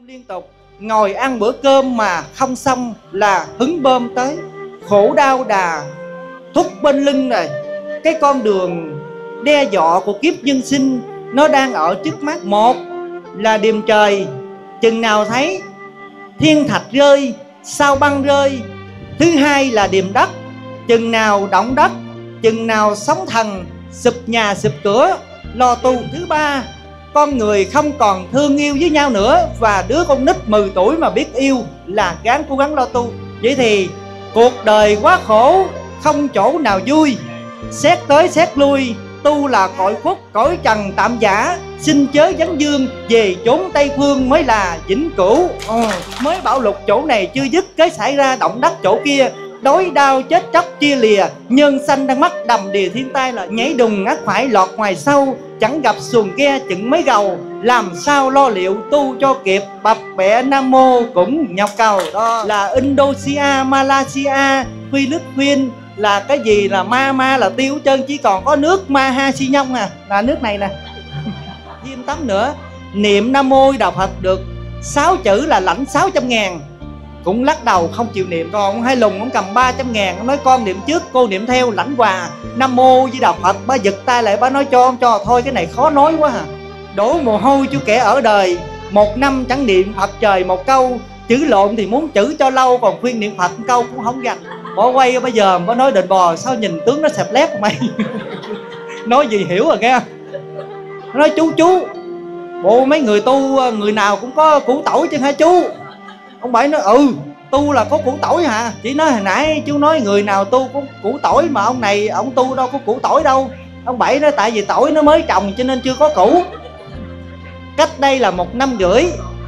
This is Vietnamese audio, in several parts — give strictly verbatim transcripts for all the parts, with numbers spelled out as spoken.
liên tục, ngồi ăn bữa cơm mà không xong là hứng bơm tới. Khổ đau đà thúc bên lưng này. Cái con đường đe dọa của kiếp nhân sinh nó đang ở trước mắt. Một là điềm trời, chừng nào thấy thiên thạch rơi, sao băng rơi. Thứ hai là điềm đất, chừng nào động đất, chừng nào sóng thần, sụp nhà sụp cửa, lo tu. Thứ ba, con người không còn thương yêu với nhau nữa, và đứa con nít mười tuổi mà biết yêu là gắng cố gắng lo tu. Vậy thì cuộc đời quá khổ, không chỗ nào vui. Xét tới xét lui, tu là cõi phúc, cõi trần tạm giả. Xin chớ vắng dương, về chốn Tây Phương mới là vĩnh cửu. ừ. Mới bão lục chỗ này chưa dứt, cái xảy ra động đất chỗ kia. Đói đau chết chóc chia lìa, nhân sanh đang mắc đầm đìa thiên tai. Là nhảy đùng ngắt phải lọt ngoài sâu, chẳng gặp xuồng ghe chừng mấy gầu. Làm sao lo liệu tu cho kịp, bập bẹ nam mô cũng nhọc cầu. Đó là Indonesia, Malaysia, Philippines, là cái gì là ma ma là tiêu hết trơn, chỉ còn có nước Ma Ha Si Nhông à, là nước này nè. Thêm tắm nữa, niệm nam mô đạo Phật được sáu chữ là lãnh sáu trăm ngàn. Cũng lắc đầu không chịu niệm. Còn hai lùng ông cầm ba trăm ngàn, nói con niệm trước cô niệm theo lãnh quà nam mô với đạo Phật. Ba giật tay lại, ba nói cho không cho, thôi cái này khó nói quá hả. Đổ mồ hôi cho kẻ ở đời, một năm chẳng niệm Phật trời một câu. Chữ lộn thì muốn chữ cho lâu, còn khuyên niệm Phật một câu cũng không gành. Bỏ quay bây giờ mới nói đền bò, sao nhìn tướng nó xẹp lép mày. Nói gì hiểu rồi nghe. Nói chú chú, bộ mấy người tu người nào cũng có củ tỏi chứ hả chú. Ông Bảy nói ừ, tu là có củ tỏi hả. Chỉ nói hồi nãy chú nói người nào tu có củ tỏi, mà ông này ông tu đâu có củ tỏi đâu. Ông Bảy nói tại vì tỏi nó mới trồng cho nên chưa có củ. Cách đây là một năm rưỡi,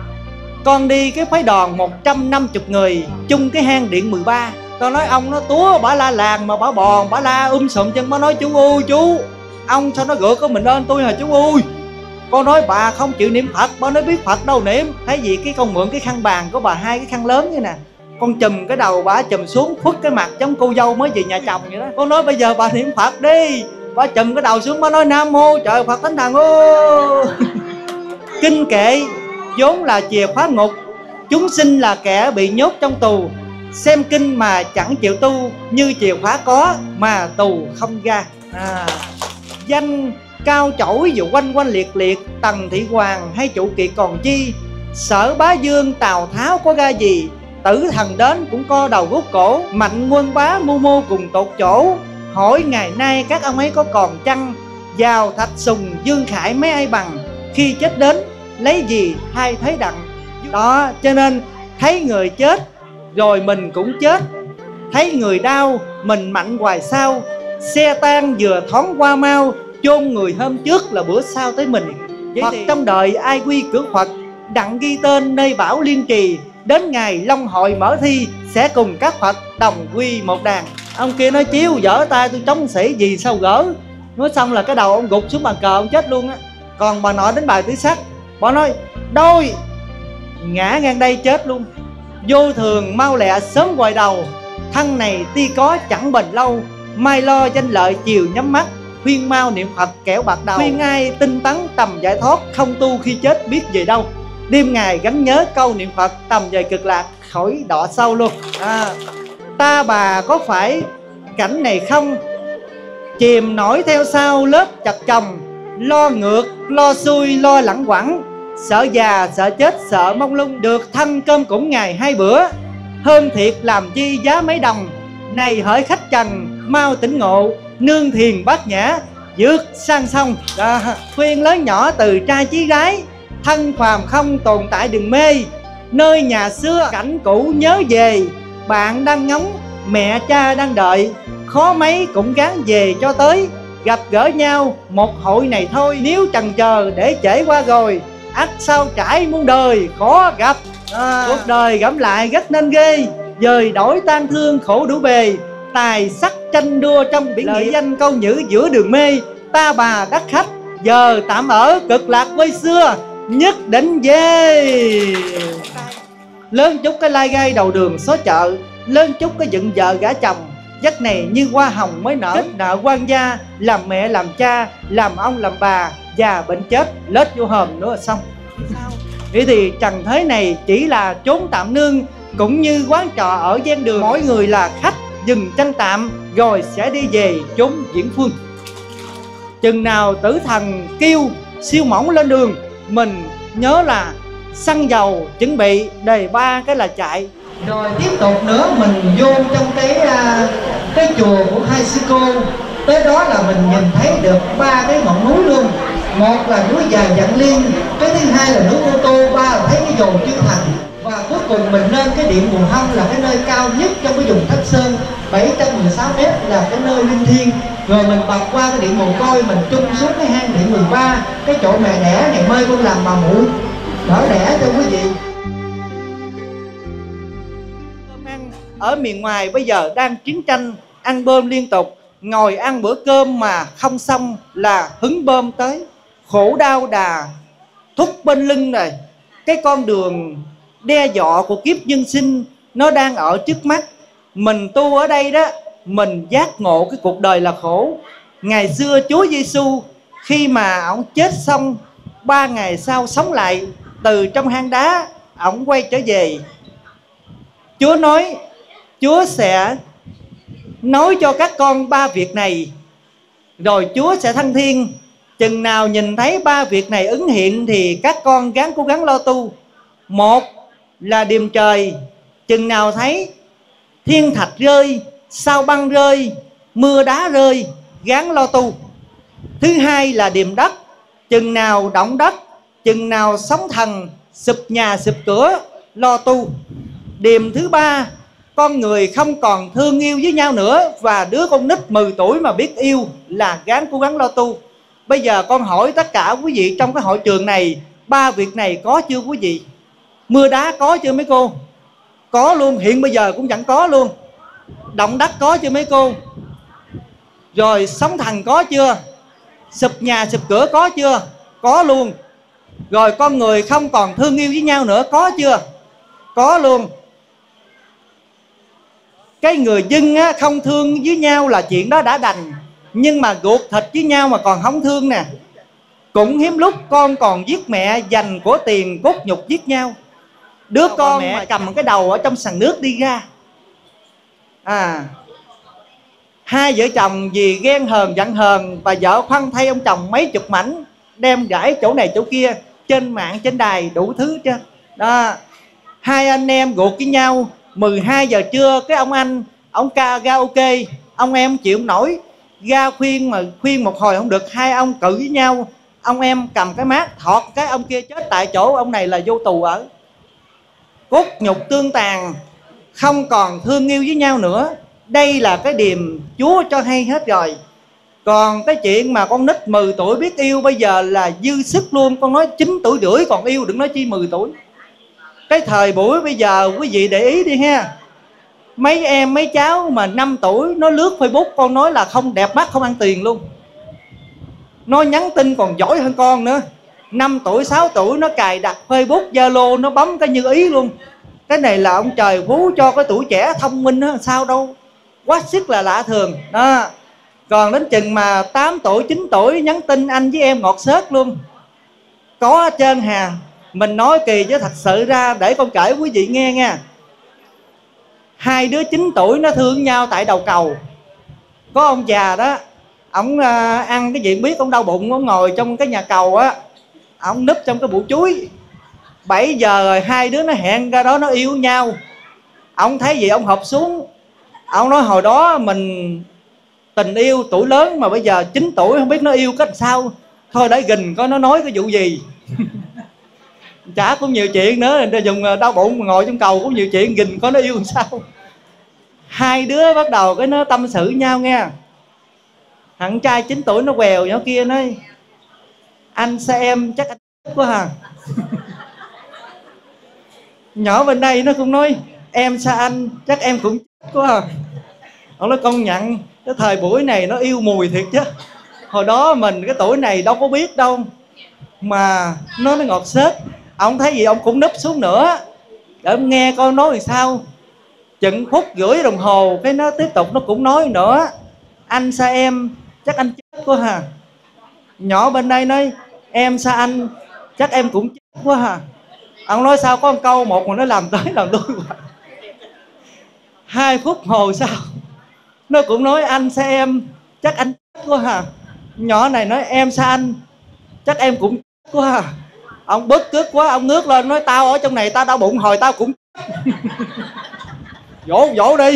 con đi cái phái đoàn một trăm năm mươi người chung cái hang điện mười ba. Con nói ông nó túa bả la làng mà bả bòn bả la um sùm chân. Bả nói chú ơi chú, ông sao nó gượt có mình ơn tôi hả chú ơi. Con nói bà không chịu niệm Phật. Bà nói biết Phật đâu niệm. Thấy gì cái con mượn cái khăn bàn của bà, hai cái khăn lớn như nè, con chùm cái đầu bà chùm xuống, khuất cái mặt giống cô dâu mới về nhà chồng vậy đó. Con nói bây giờ bà niệm Phật đi. Bà chùm cái đầu xuống, bà nói nam mô trời Phật Thánh Thần ô. Kinh kệ vốn là chìa khóa ngục, chúng sinh là kẻ bị nhốt trong tù. Xem kinh mà chẳng chịu tu, như chìa khóa có mà tù không ra. à. Danh cao chổi dù quanh quanh liệt liệt, Tần Thị Hoàng hay Trụ Kiệt còn chi. Sở Bá Dương Tào Tháo có ra gì, Tử Thần đến cũng co đầu rút cổ. Mạnh Quân Bá mưu mô cùng tột chỗ, hỏi ngày nay các ông ấy có còn chăng. Vào Thạch Sùng Dương Khải mấy ai bằng, khi chết đến lấy gì thay thế đặng. Đó cho nên thấy người chết rồi mình cũng chết, thấy người đau mình mạnh hoài sao. Xe tan vừa thoáng qua mau, chôn người hôm trước là bữa sau tới mình. Vậy Phật thì trong đời ai quy cửa Phật, đặng ghi tên nơi bảo liên trì. Đến ngày Long Hội mở thi, sẽ cùng các Phật đồng quy một đàn. Ông kia nói chiếu dở tay tôi chống sĩ gì sao gỡ. Nói xong là cái đầu ông gục xuống bàn cờ, ông chết luôn á. Còn bà nội đến bài tứ sắc, bà nói đôi ngã ngang đây chết luôn. Vô thường mau lẹ sớm quay đầu, thân này tuy có chẳng bền lâu. Mai lo danh lợi chiều nhắm mắt, khuyên mau niệm Phật kẻo bạc đầu. Khuyên ai tinh tấn tầm giải thoát, không tu khi chết biết về đâu. Đêm ngày gắn nhớ câu niệm Phật, tầm về cực lạc khỏi đọa sâu luôn. à, Ta bà có phải cảnh này không, chìm nổi theo sau lớp chặt chồng. Lo ngược, lo xuôi, lo lẳng quẳng, sợ già, sợ chết, sợ mông lung. Được thân cơm cũng ngày hai bữa, hơn thiệt làm chi giá mấy đồng. Này hỡi khách trần mau tỉnh ngộ, nương thiền bát nhã vượt sang sông. Đó, khuyên lớn nhỏ từ trai chí gái, thân phàm không tồn tại đừng mê. Nơi nhà xưa cảnh cũ nhớ về, bạn đang ngóng mẹ cha đang đợi. Khó mấy cũng gắng về cho tới, gặp gỡ nhau một hội này thôi. Nếu chần chờ để trễ qua rồi, ắt sao trải muôn đời khó gặp. à. Cuộc đời gẫm lại rất nên ghê, dời đổi tan thương khổ đủ bề. Tài sắc tranh đua trong biển nghĩa, danh câu nhữ giữa đường mê. Ta bà đắc khách giờ tạm ở, cực lạc với xưa nhất định về. Lớn chút cái lai gai đầu đường xó chợ, lớn chút cái dựng vợ gả chồng. Giấc này như hoa hồng mới nở, kết nợ quan gia, làm mẹ làm cha, làm ông làm bà, già bệnh chết lết vô hòm nữa là xong. Vậy thì trần thế này chỉ là chốn tạm nương, cũng như quán trọ ở gian đường, mỗi người là khách dừng chân tạm rồi sẽ đi về chốn viễn phương. Chừng nào tử thần kêu siêu mỏng lên đường, mình nhớ là xăng dầu chuẩn bị đề ba cái là chạy. Rồi tiếp tục nữa mình vô trong cái cái chùa của hai sư cô. Tới đó là mình nhìn thấy được ba cái ngọn núi luôn. Một là núi Già Vạn Liên, cái thứ hai là núi Ô Tô, ba là thấy cái dồn Chư Thành. Và cuối cùng mình lên cái điện Nguồn Hông là cái nơi cao nhất trong cái vùng Thất Sơn, bảy trăm mười sáu mét, là cái nơi linh thiêng. Rồi mình bật qua cái điện Mồ Côi, mình chung xuống cái hang điện mười ba, cái chỗ mẹ đẻ ngày mai con làm bà mụ đỡ đẻ cho quý vị. Ở miền ngoài bây giờ đang chiến tranh, ăn bơm liên tục, ngồi ăn bữa cơm mà không xong là hứng bơm tới. Khổ đau đà thúc bên lưng này, cái con đường đe dọa của kiếp nhân sinh nó đang ở trước mắt. Mình tu ở đây đó, mình giác ngộ cái cuộc đời là khổ. Ngày xưa Chúa Giêsu khi mà ông chết xong, ba ngày sau sống lại từ trong hang đá, ông quay trở về. Chúa nói Chúa sẽ nói cho các con ba việc này, rồi Chúa sẽ thăng thiên. Chừng nào nhìn thấy ba việc này ứng hiện thì các con gắng cố gắng lo tu. Một là điềm trời, chừng nào thấy thiên thạch rơi, sao băng rơi, mưa đá rơi, gắng lo tu. Thứ hai là điềm đất, chừng nào động đất, chừng nào sóng thần, sụp nhà sụp cửa, lo tu. Điềm thứ ba, con người không còn thương yêu với nhau nữa, và đứa con nít mười tuổi mà biết yêu là gắng cố gắng lo tu. Bây giờ con hỏi tất cả quý vị trong cái hội trường này, ba việc này có chưa quý vị? Mưa đá có chưa mấy cô? Có luôn, hiện bây giờ cũng chẳng có luôn. Động đất có chưa mấy cô? Rồi sóng thần có chưa? Sụp nhà sụp cửa có chưa? Có luôn. Rồi con người không còn thương yêu với nhau nữa có chưa? Có luôn. Cái người dân á, không thương với nhau là chuyện đó đã đành, nhưng mà ruột thịt với nhau mà còn không thương nè. Cũng hiếm lúc con còn giết mẹ dành của tiền cốt nhục giết nhau. Đứa con mẹ mà cầm cái đầu ở trong sàn nước đi ra. À, hai vợ chồng vì ghen hờn giận hờn, bà vợ khoăn thay ông chồng mấy chục mảnh, đem gãi chỗ này chỗ kia, trên mạng trên đài đủ thứ chứ. Đó, hai anh em ruột với nhau, mười hai giờ trưa cái ông anh ông ca ra ok, ông em chịu không nổi, ra khuyên mà khuyên một hồi không được, hai ông cự với nhau, ông em cầm cái mát thọt cái ông kia chết tại chỗ, ông này là vô tù ở. Cốt nhục tương tàn, không còn thương yêu với nhau nữa. Đây là cái điềm Chúa cho hay hết rồi. Còn cái chuyện mà con nít mười tuổi biết yêu bây giờ là dư sức luôn. Con nói chín tuổi rưỡi còn yêu, đừng nói chi mười tuổi. Cái thời buổi bây giờ quý vị để ý đi ha, mấy em mấy cháu mà năm tuổi nó lướt Facebook, con nói là không đẹp mắt không ăn tiền luôn. Nó nhắn tin còn giỏi hơn con nữa. Năm tuổi sáu tuổi nó cài đặt Facebook Zalo, nó bấm cái như ý luôn. Cái này là ông trời phú cho cái tuổi trẻ thông minh đó, sao đâu, quá sức là lạ thường đó. Còn đến chừng mà tám tuổi chín tuổi nhắn tin anh với em ngọt xớt luôn, có hết trơn hà. Mình nói kỳ chứ thật sự ra để con kể quý vị nghe nha. Hai đứa chín tuổi nó thương nhau tại đầu cầu. Có ông già đó, ổng uh, ăn cái gì biết, ông đau bụng, ông ngồi trong cái nhà cầu á, ổng núp trong cái bụi chuối. Bảy giờ rồi hai đứa nó hẹn ra đó nó yêu nhau. Ông thấy gì ông hộp xuống, ông nói hồi đó mình tình yêu tuổi lớn mà bây giờ chín tuổi không biết nó yêu cách sao, thôi để gìn coi nó nói cái vụ gì. Chả cũng nhiều chuyện nữa, để dùng đau bụng mà ngồi trong cầu cũng nhiều chuyện, gìn coi nó yêu làm sao. Hai đứa bắt đầu cái nó tâm sự nhau nghe. Thằng trai chín tuổi nó quèo nhỏ kia nói anh xa em chắc anh quá hả. Nhỏ bên đây nó cũng nói em xa anh chắc em cũng quá hả. Ông nói công nhận cái thời buổi này nó yêu mùi thiệt chứ. Hồi đó mình cái tuổi này đâu có biết đâu mà nó nó ngọt xết. Ông thấy gì ông cũng núp xuống nữa để ông nghe con nói làm sao. Chừng phút rưỡi đồng hồ cái nó tiếp tục nó cũng nói nữa anh xa em chắc anh chết quá hả. Nhỏ bên đây nói em xa anh chắc em cũng chết quá hả. Ông nói sao có một câu một mà nó làm tới làm lui. Hai phút hồ sau nó cũng nói anh sao em chắc anh quá hà. Nhỏ này nói em sao anh chắc em cũng quá à. Ông bức cức quá, ông ngước lên nói tao ở trong này tao đau bụng hồi tao cũng vỗ vỗ đi.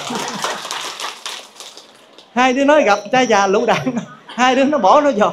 Hai đứa nói gặp trai già lũ đạn, hai đứa nó bỏ nó vào.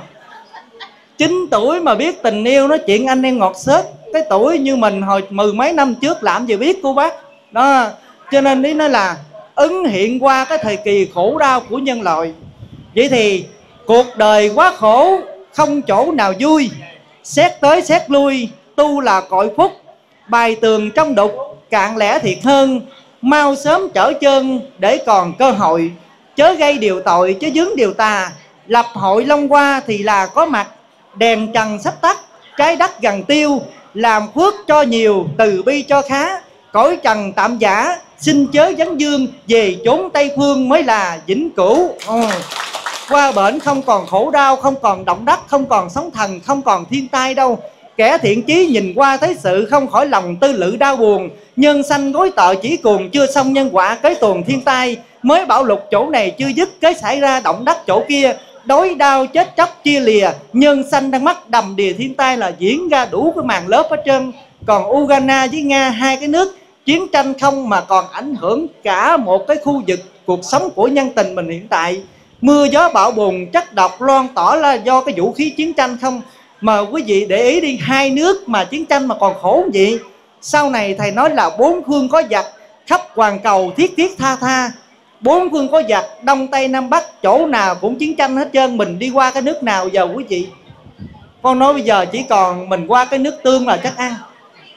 Chín tuổi mà biết tình yêu, nói chuyện anh em ngọt xớt. Cái tuổi như mình hồi mười mấy năm trước làm gì biết cô bác đó. Cho nên ý nói là ứng hiện qua cái thời kỳ khổ đau của nhân loại. Vậy thì cuộc đời quá khổ, không chỗ nào vui. Xét tới xét lui, tu là cội phúc. Bài tường trong đục, cạn lẽ thiệt hơn. Mau sớm trở chân để còn cơ hội. Chớ gây điều tội, chớ dướng điều tà. Lập hội long qua thì là có mặt. Đèn trần sắp tắt, trái đất gần tiêu. Làm phước cho nhiều, từ bi cho khá. Cõi trần tạm giả, xin chớ vấn dương. Về chốn Tây Phương mới là vĩnh cửu. ừ. Qua bển không còn khổ đau, không còn động đất, không còn sóng thần, không còn thiên tai đâu. Kẻ thiện chí nhìn qua thấy sự, không khỏi lòng tư lự đau buồn. Nhân sanh gối tợ chỉ cuồng, chưa xong nhân quả kế tuồng thiên tai. Mới bão lục chỗ này chưa dứt, kế xảy ra động đất chỗ kia. Đói đau chết chóc chia lìa, nhân sanh đang mắc đầm đìa thiên tai là diễn ra đủ cái màn lớp hết trơn. Còn Ukraine với Nga, hai cái nước chiến tranh không mà còn ảnh hưởng cả một cái khu vực cuộc sống của nhân tình mình hiện tại. Mưa gió bão bùng, chất độc loan tỏa là do cái vũ khí chiến tranh không. Mà quý vị để ý đi, hai nước mà chiến tranh mà còn khổ vậy. Sau này thầy nói là bốn phương có giặc, khắp hoàn cầu thiết thiết tha tha. Bốn phương có giặc, đông tây nam bắc, chỗ nào cũng chiến tranh hết trơn. Mình đi qua cái nước nào giờ quý vị? Con nói bây giờ chỉ còn mình qua cái nước Tương là chắc ăn.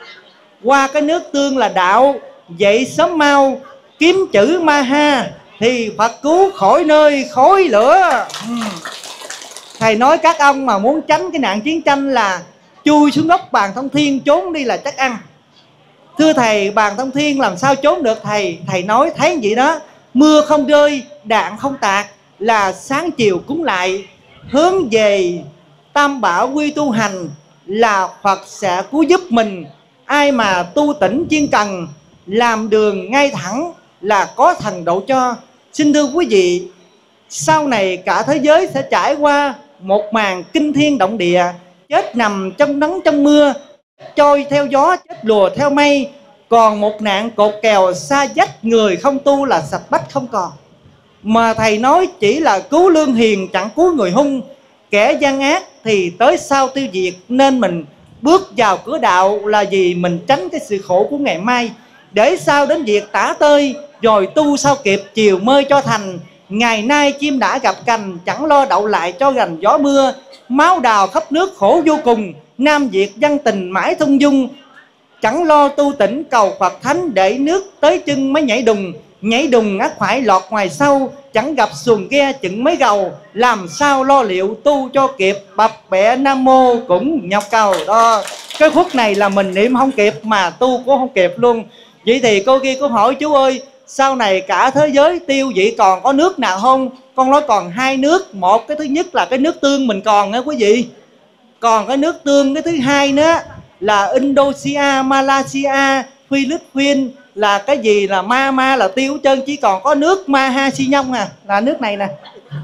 Qua cái nước Tương là đạo, dậy sớm mau kiếm chữ ma ha thì Phật cứu khỏi nơi khói lửa. ừ. Thầy nói các ông mà muốn tránh cái nạn chiến tranh là chui xuống góc Bàn Thông Thiên trốn đi là chắc ăn. Thưa thầy, Bàn Thông Thiên làm sao trốn được thầy? Thầy nói thấy vậy đó, mưa không rơi, đạn không tạc, là sáng chiều cúng lại. Hướng về Tam Bảo quy tu hành, là Phật sẽ cứu giúp mình. Ai mà tu tỉnh chuyên cần, làm đường ngay thẳng, là có thần độ cho. Xin thưa quý vị, sau này cả thế giới sẽ trải qua một màn kinh thiên động địa. Chết nằm trong nắng trong mưa, trôi theo gió, chết lùa theo mây. Còn một nạn cột kèo xa dách, người không tu là sạch bách không còn. Mà thầy nói chỉ là cứu lương hiền, chẳng cứu người hung. Kẻ gian ác thì tới sau tiêu diệt. Nên mình bước vào cửa đạo là vì mình tránh cái sự khổ của ngày mai. Để sao đến việc tả tơi, rồi tu sao kịp chiều mơi cho thành. Ngày nay chim đã gặp cành, chẳng lo đậu lại cho gành gió mưa. Máu đào khắp nước khổ vô cùng, Nam Việt dân tình mãi thung dung. Chẳng lo tu tỉnh cầu Phật Thánh, để nước tới chân mới nhảy đùng. Nhảy đùng ngắt phải lọt ngoài sâu, chẳng gặp xuồng ghe chừng mấy gầu. Làm sao lo liệu tu cho kịp, bập bẹ Nam Mô cũng nhọc cầu đó. Cái phút này là mình niệm không kịp mà tu cũng không kịp luôn. Vậy thì cô kia có hỏi chú ơi, sau này cả thế giới tiêu vậy còn có nước nào không? Con nói còn hai nước. Một cái thứ nhất là cái nước Tương mình còn nha quý vị. Còn cái nước Tương, cái thứ hai nữa là Indonesia, Malaysia, Philippines. Là cái gì là ma ma là tiêu hết trơn. Chỉ còn có nước Maha Si Nhông à, là nước này nè.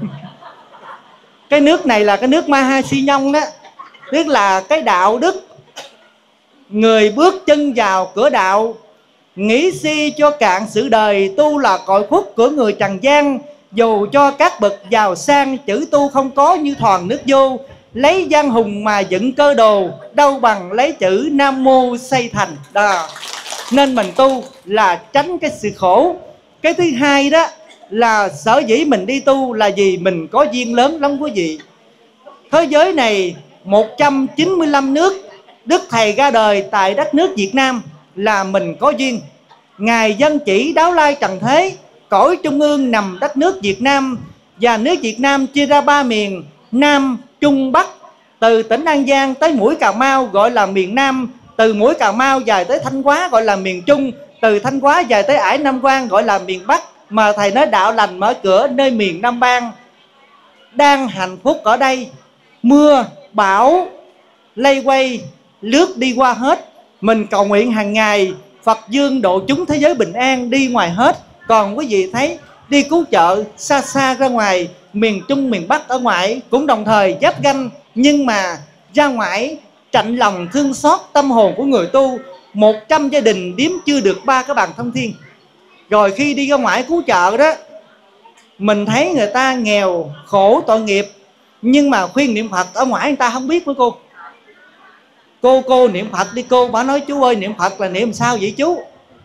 Cái nước này là cái nước Maha Si Nhông đó. Tức là cái đạo đức. Người bước chân vào cửa đạo, nghĩ si cho cạn sự đời, tu là cội phúc của người trần gian. Dù cho các bậc giàu sang, chữ tu không có như thoàn nước vô. Lấy gian hùng mà dựng cơ đồ, đâu bằng lấy chữ Nam Mô xây thành đó. Nên mình tu là tránh cái sự khổ. Cái thứ hai đó là sở dĩ mình đi tu là vì mình có duyên lớn lắm quý vị. Thế giới này một trăm chín mươi lăm nước, Đức Thầy ra đời tại đất nước Việt Nam là mình có duyên. Ngài dân chỉ đáo lai trần thế, cõi trung ương nằm đất nước Việt Nam. Và nước Việt Nam chia ra ba miền, Nam, Trung, Bắc. Từ tỉnh An Giang tới mũi Cà Mau gọi là miền Nam. Từ mũi Cà Mau dài tới Thanh Hóa gọi là miền Trung. Từ Thanh Hóa dài tới Ải Nam Quan gọi là miền Bắc. Mà thầy nói đạo lành mở cửa nơi miền Nam Ban. Đang hạnh phúc ở đây, mưa, bão, lây quay, lướt đi qua hết. Mình cầu nguyện hàng ngày Phật dương độ chúng thế giới bình an đi ngoài hết. Còn quý vị thấy đi cứu trợ xa xa ra ngoài, miền Trung, miền Bắc ở ngoài cũng đồng thời giáp ganh, nhưng mà ra ngoài trạnh lòng thương xót tâm hồn của người tu. Một trăm gia đình đếm chưa được ba cái bàn thông thiên. Rồi khi đi ra ngoài cứu trợ đó, mình thấy người ta nghèo khổ tội nghiệp, nhưng mà khuyên niệm Phật ở ngoài người ta không biết với cô. Cô cô niệm Phật đi cô. Bà nói chú ơi, niệm Phật là niệm sao vậy chú?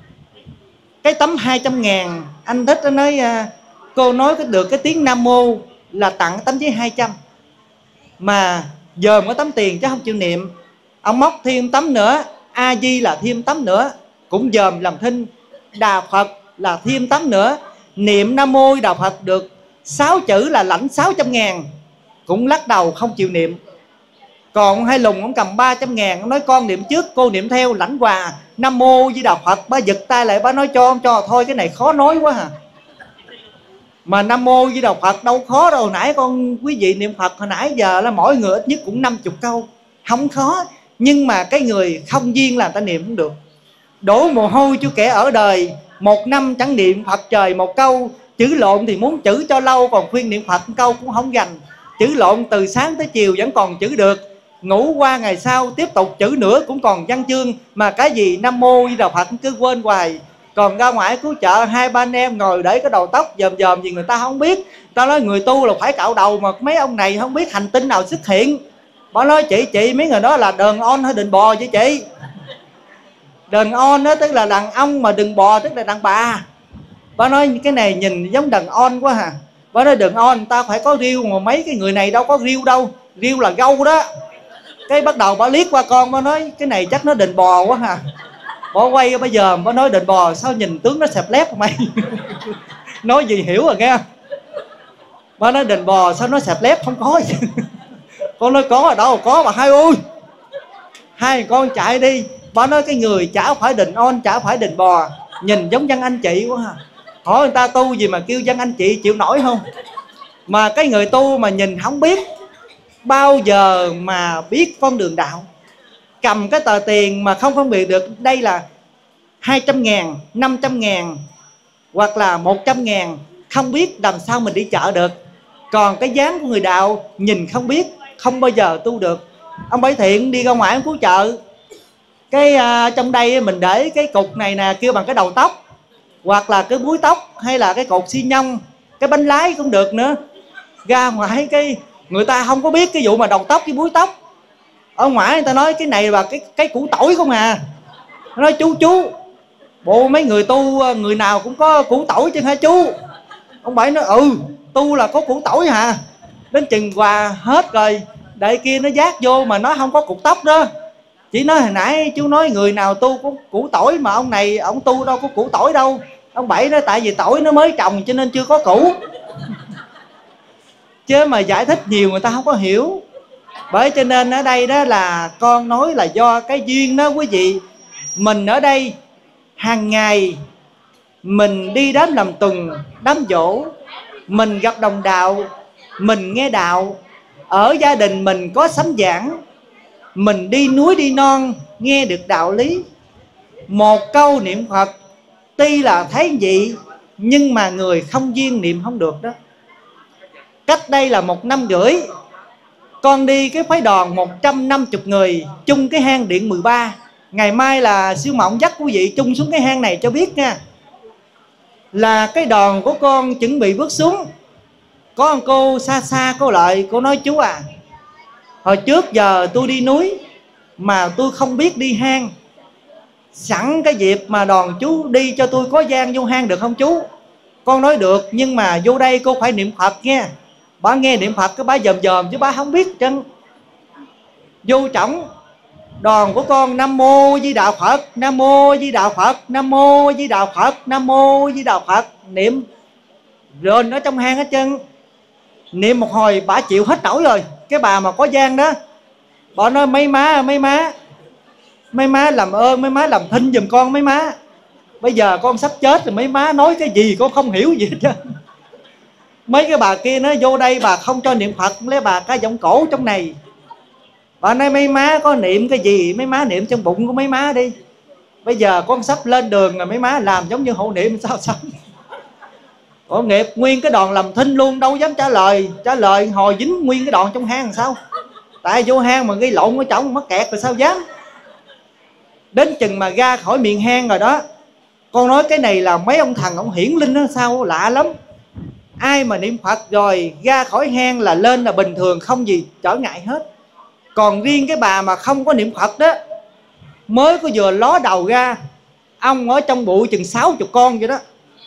Cái tấm hai trăm ngàn anh Thích nó nói cô nói được cái tiếng Nam Mô là tặng tấm giấy hai trăm, mà dòm có tấm tiền chứ không chịu niệm. Ông móc thêm tấm nữa, A Di là thêm tấm nữa, cũng dòm làm thinh. Đà Phật là thêm tấm nữa. Niệm Nam Mô Đà Phật được sáu chữ là lãnh sáu trăm ngàn, cũng lắc đầu không chịu niệm. Còn hai lùng ông cầm ba trăm ngàn, ông nói con niệm trước, cô niệm theo lãnh quà Nam Mô Di Đà Phật. Bà giật tay lại, bà nói cho không cho thôi, cái này khó nói quá à. Mà Nam Mô Di Đà Phật đâu khó đâu. Nãy con quý vị niệm Phật hồi nãy giờ là mỗi người ít nhất cũng năm mươi câu, không khó. Nhưng mà cái người không duyên là người ta niệm không được. Đổ mồ hôi cho kẻ ở đời, một năm chẳng niệm Phật trời một câu. Chữ lộn thì muốn chữ cho lâu, còn khuyên niệm Phật câu cũng không gành. Chữ lộn từ sáng tới chiều vẫn còn chữ được, ngủ qua ngày sau tiếp tục chữ nữa cũng còn văn chương. Mà cái gì Nam Mô Di Đà Phật cứ quên hoài. Còn ra ngoài cứu trợ hai ba anh em ngồi để cái đầu tóc dòm dòm gì người ta không biết. Ta nói người tu là phải cạo đầu, mà mấy ông này không biết hành tinh nào xuất hiện. Bà nói chị chị mấy người đó là đờn on hay đền bò chứ chị? Đàn on đó tức là đàn ông, mà đừng bò tức là đàn bà. Bà nói cái này nhìn giống đàn on quá hả. Bà nói đàn on ta phải có riêu, mà mấy cái người này đâu có riêu đâu. Riêu là gâu đó. Cái bắt đầu bà liếc qua con, bà nói cái này chắc nó đền bò quá hả. Bà quay bây giờ bà nói đền bò sao nhìn tướng nó xẹp lép mày. Nói gì hiểu rồi nghe. Bà nói đền bò sao nó xẹp lép, không có gì. Con nói có ở đâu có bà hai ơi. Hai con chạy đi. Bà nói cái người chả phải đền on, chả phải đền bò, nhìn giống dân anh chị quá à. Hỏi người ta tu gì mà kêu dân anh chị chịu nổi không? Mà cái người tu mà nhìn không biết, bao giờ mà biết con đường đạo. Cầm cái tờ tiền mà không phân biệt được đây là hai trăm ngàn, năm trăm ngàn hoặc là một trăm ngàn, không biết làm sao mình đi chợ được. Còn cái dáng của người đạo nhìn không biết, không bao giờ tu được. Ông Bảy Thiện đi ra ngoài ông cứu chợ, cái uh, trong đây mình để cái cục này nè, kêu bằng cái đầu tóc, hoặc là cái búi tóc, hay là cái cột xi nhông, cái bánh lái cũng được nữa. Ra ngoài cái người ta không có biết cái vụ mà đầu tóc với búi tóc. Ở ngoài người ta nói cái này là cái cái củ tỏi không à. Nói chú chú, bộ mấy người tu người nào cũng có củ tỏi chứ hả chú? Ông Bảy nói ừ, tu là có củ tỏi hả. Đến chừng quà hết rồi, đại kia nó giác vô mà nó không có cục tóc đó. Chỉ nói hồi nãy chú nói người nào tu có củ tỏi, mà ông này ông tu đâu có củ tỏi đâu. Ông Bảy nói tại vì tỏi nó mới trồng cho nên chưa có củ. Chứ mà giải thích nhiều người ta không có hiểu. Bởi cho nên ở đây đó là con nói là do cái duyên đó quý vị. Mình ở đây hàng ngày mình đi đám làm tuần, đám dỗ, mình gặp đồng đạo, mình nghe đạo. Ở gia đình mình có sấm giảng, mình đi núi đi non nghe được đạo lý. Một câu niệm Phật tuy là thấy vậy, nhưng mà người không duyên niệm không được đó. Cách đây là một năm rưỡi, con đi cái phái đoàn một trăm năm mươi người chung cái hang Điện mười ba. Ngày mai là siêu mộng dắt quý vị chung xuống cái hang này cho biết nha. Là cái đoàn của con chuẩn bị bước xuống, có một cô xa xa cô lại, cô nói chú à, hồi trước giờ tôi đi núi mà tôi không biết đi hang. Sẵn cái dịp mà đoàn chú đi cho tôi có gian vô hang được không chú? Con nói được, nhưng mà vô đây cô phải niệm Phật nha. Bà nghe niệm Phật cái bà dòm dòm chứ bà không biết chân. Vô trọng đoàn của con Nam Mô Di Đà Phật, Nam Mô Di Đà Phật, Nam Mô Di Đà Phật, Nam Mô Di Đà Phật. Niệm rồi ở trong hang hết chân. Niệm một hồi bà chịu hết nổi rồi. Cái bà mà có gian đó, bà nói mấy má, mấy má Mấy má làm ơn, mấy má làm thinh giùm con mấy má. Bây giờ con sắp chết rồi, mấy má nói cái gì con không hiểu gì hết trơn. Mấy cái bà kia nó vô đây bà không cho niệm Phật, lấy bà cái giọng cổ trong này. Bà nói mấy má có niệm cái gì, mấy má niệm trong bụng của mấy má đi. Bây giờ con sắp lên đường rồi mấy má làm giống như hộ niệm sao xong. Ủa nghiệp nguyên cái đòn làm thinh luôn, đâu dám trả lời. Trả lời hồi dính nguyên cái đòn trong hang làm sao. Tại vô hang mà gây lộn ở trong mắc kẹt rồi sao dám. Đến chừng mà ra khỏi miệng hang rồi đó, con nói cái này là mấy ông thần ông hiển linh đó sao lạ lắm. Ai mà niệm Phật rồi ra khỏi hang là lên là bình thường, không gì trở ngại hết. Còn riêng cái bà mà không có niệm Phật đó, mới có vừa ló đầu ra, ông ở trong bụi chừng sáu chục con vậy đó.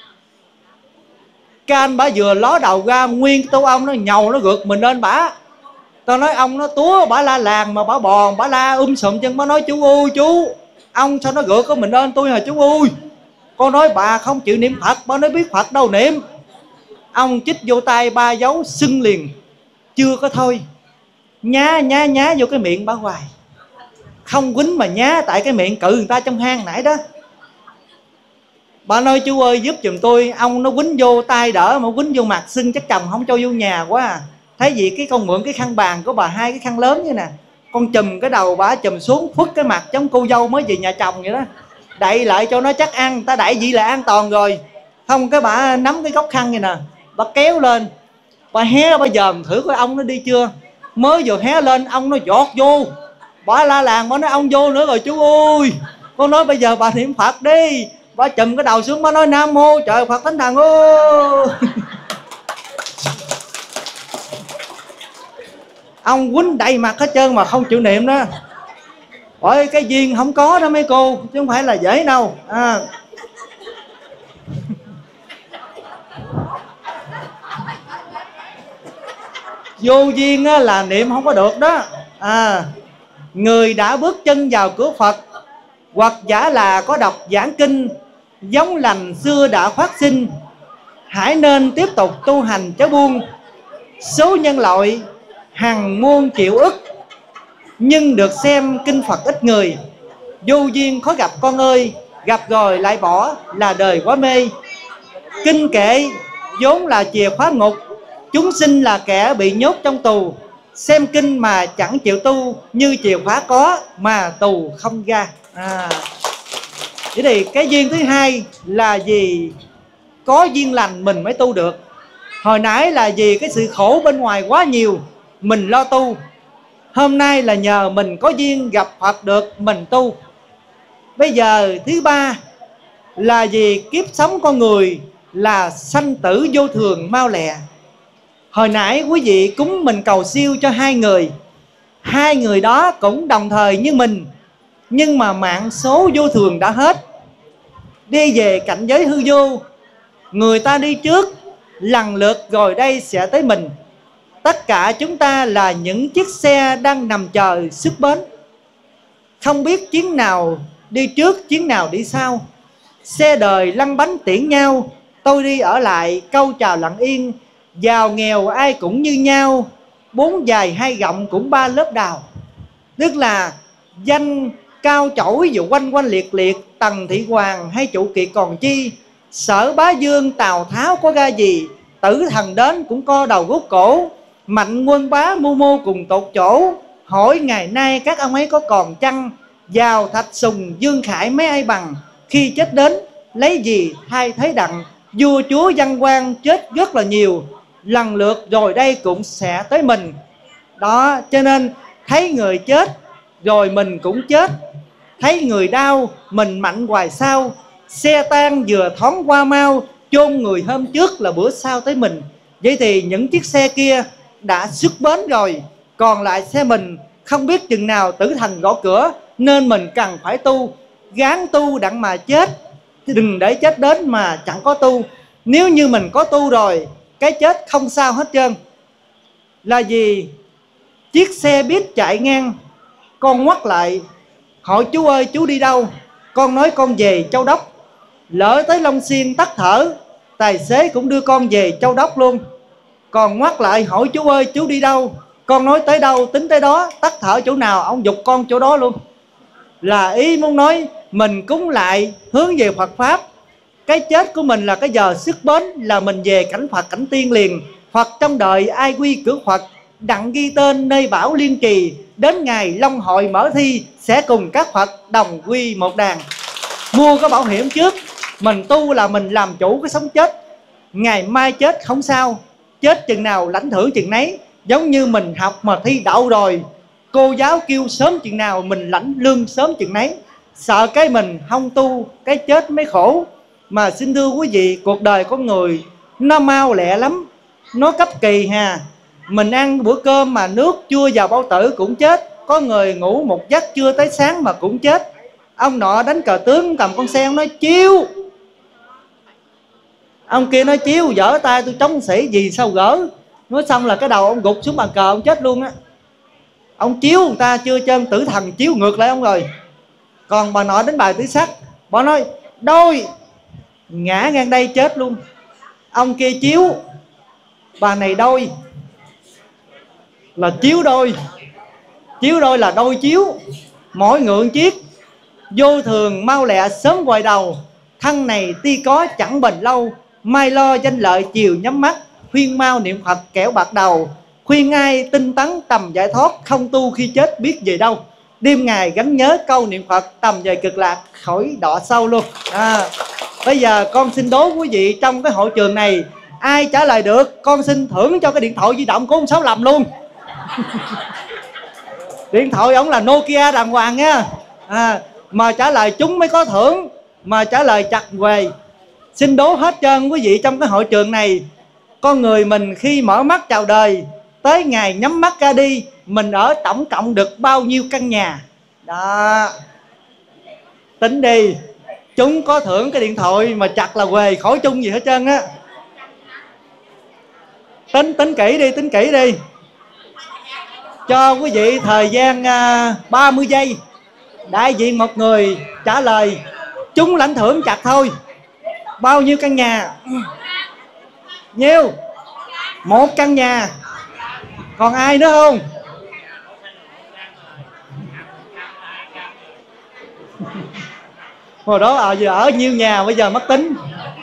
Cái anh bà vừa ló đầu ra, nguyên tô ông nó nhầu nó gượt mình lên bả. Tao nói ông nó túa bả la làng mà bả bòn, bả la um sùm chân, bả nói chú ơi chú, ông sao nó gượt có mình lên tôi hả chú ơi. Con nói bà không chịu niệm Phật, bà nói biết Phật đâu niệm. Ông chích vô tay ba dấu sưng liền. Chưa có thôi, nhá nhá nhá vô cái miệng bà hoài. Không quýnh mà nhá tại cái miệng cự người ta trong hang nãy đó. Bà nói chú ơi giúp giùm tôi, ông nó quýnh vô tay đỡ mà quýnh vô mặt sưng chắc chồng không cho vô nhà quá à. Thấy gì cái con mượn cái khăn bàn của bà, hai cái khăn lớn như nè, con chùm cái đầu bà chùm xuống phức cái mặt giống cô dâu mới về nhà chồng vậy đó. Đậy lại cho nó chắc ăn, ta đậy vậy là an toàn rồi. Không cái bà nắm cái góc khăn vậy nè, bà kéo lên, bà hé bà dòm thử coi ông nó đi chưa. Mới vừa hé lên ông nó giọt vô. Bà la làng bà nói ông vô nữa rồi chú ơi. Con nói bây giờ bà niệm Phật đi. Bà chùm cái đầu xuống bà nói Nam Mô Trời Phật Thánh Thần ơi. Ông quýnh đầy mặt hết trơn mà không chịu niệm đó. Ôi cái duyên không có đó mấy cô, chứ không phải là dễ đâu à. Vô duyên là niệm không có được đó à. Người đã bước chân vào cửa Phật, hoặc giả là có đọc giảng kinh, giống lành xưa đã phát sinh, hãy nên tiếp tục tu hành chớ buông. Số nhân loại hàng muôn triệu ức, nhưng được xem kinh Phật ít người. Vô duyên khó gặp con ơi, gặp rồi lại bỏ là đời quá mê. Kinh kệ vốn là chìa khóa ngục, chúng sinh là kẻ bị nhốt trong tù. Xem kinh mà chẳng chịu tu, như chìa khóa có mà tù không ra à. Vậy thì cái duyên thứ hai là gì? Có duyên lành mình mới tu được. Hồi nãy là vì cái sự khổ bên ngoài quá nhiều, mình lo tu. Hôm nay là nhờ mình có duyên gặp Phật được, mình tu. Bây giờ thứ ba là vì kiếp sống con người là sanh tử vô thường mau lẹ. Hồi nãy quý vị cúng mình cầu siêu cho hai người. Hai người đó cũng đồng thời như mình, nhưng mà mạng số vô thường đã hết, đi về cảnh giới hư vô. Người ta đi trước, lần lượt rồi đây sẽ tới mình. Tất cả chúng ta là những chiếc xe đang nằm chờ xuất bến. Không biết chuyến nào đi trước, chuyến nào đi sau. Xe đời lăn bánh tiễn nhau, tôi đi ở lại câu chào lặng yên. Giàu nghèo ai cũng như nhau, bốn dài hai rộng cũng ba lớp đào. Tức là danh cao chổi dù quanh quanh liệt liệt, Tần Thị Hoàng hay Trụ Kiệt còn chi. Sở Bá Dương Tào Tháo có ra gì, tử thần đến cũng co đầu rút cổ. Mạnh Quân Bá Mưu Mô cùng tột chỗ, hỏi ngày nay các ông ấy có còn chăng. Giàu Thạch Sùng Dương Khải mấy ai bằng, khi chết đến lấy gì thay thế đặng. Vua chúa văn quan chết rất là nhiều, lần lượt rồi đây cũng sẽ tới mình. Đó, cho nên thấy người chết rồi mình cũng chết. Thấy người đau mình mạnh hoài sao. Xe tan vừa thoáng qua mau, chôn người hôm trước là bữa sau tới mình. Vậy thì những chiếc xe kia đã xuất bến rồi, còn lại xe mình không biết chừng nào tử thần gõ cửa. Nên mình cần phải tu, gán tu đặng mà chết, đừng để chết đến mà chẳng có tu. Nếu như mình có tu rồi, cái chết không sao hết trơn. Là vì chiếc xe biết chạy ngang, con ngoắt lại hỏi chú ơi chú đi đâu. Con nói con về Châu Đốc. Lỡ tới Long Xuyên tắt thở, tài xế cũng đưa con về Châu Đốc luôn. Còn ngoắt lại hỏi chú ơi chú đi đâu. Con nói tới đâu tính tới đó, tắt thở chỗ nào ông giục con chỗ đó luôn. Là ý muốn nói mình cúng lại hướng về Phật Pháp. Cái chết của mình là cái giờ xuất bến, là mình về cảnh Phật cảnh tiên liền. Phật trong đời ai quy cửa Phật, đặng ghi tên nơi bảo liên trì. đến ngày long hội mở thi sẽ cùng các Phật đồng quy một đàn. Mua có bảo hiểm trước, mình tu là mình làm chủ cái sống chết. Ngày mai chết không sao, chết chừng nào lãnh thưởng chừng nấy. Giống như mình học mà thi đậu rồi, cô giáo kêu sớm chừng nào mình lãnh lương sớm chừng nấy. Sợ cái mình không tu, cái chết mới khổ. Mà xin thưa quý vị, cuộc đời con người nó mau lẹ lắm, nó cấp kỳ hà. Mình ăn bữa cơm mà nước chưa vào bao tử cũng chết. Có người ngủ một giấc chưa tới sáng mà cũng chết. Ông nọ đánh cờ tướng cầm con sen nói chiêu, ông kia nói chiêu, dở tay tôi chống sĩ gì sao gỡ. Nói xong là cái đầu ông gục xuống bàn cờ, ông chết luôn á. Ông chiếu người ta chưa chân, tử thần chiếu ngược lại ông rồi. Còn bà nọ đánh bài tứ sắc, bà nói đôi, ngã ngang đây chết luôn. Ông kia chiếu, bà này đôi là chiếu đôi, chiếu đôi là đôi chiếu, mỗi ngượng chiếc. Vô thường mau lẹ sớm quay đầu, thân này tuy có chẳng bền lâu. Mai lo danh lợi chiều nhắm mắt, khuyên mau niệm Phật kẻo bạc đầu. Khuyên ai tinh tấn tầm giải thoát, không tu khi chết biết về đâu. Đêm ngày gánh nhớ câu niệm Phật, tầm về cực lạc khỏi đọa sâu luôn. à, Bây giờ con xin đố quý vị, trong cái hội trường này ai trả lời được, con xin thưởng cho cái điện thoại di động của ông Sáu Lầm luôn. Điện thoại ông là Nokia đàng hoàng nha. à, Mà trả lời chúng mới có thưởng, mà trả lời chặt quề. Xin đố hết trơn quý vị, trong cái hội trường này, con người mình khi mở mắt chào đời tới ngày nhắm mắt ra đi, mình ở tổng cộng được bao nhiêu căn nhà? Đó, tính đi. Chúng có thưởng cái điện thoại mà chặt là quề, khỏi chung gì hết trơn á. Tính tính kỹ đi, tính kỹ đi. Cho quý vị thời gian uh, ba mươi giây. Đại diện một người trả lời, chúng lãnh thưởng chặt thôi. Bao nhiêu căn nhà? Nhiêu? Một căn nhà. Còn ai nữa không? Hồi đó ở giờ ở nhiêu nhà, bây giờ mất tính.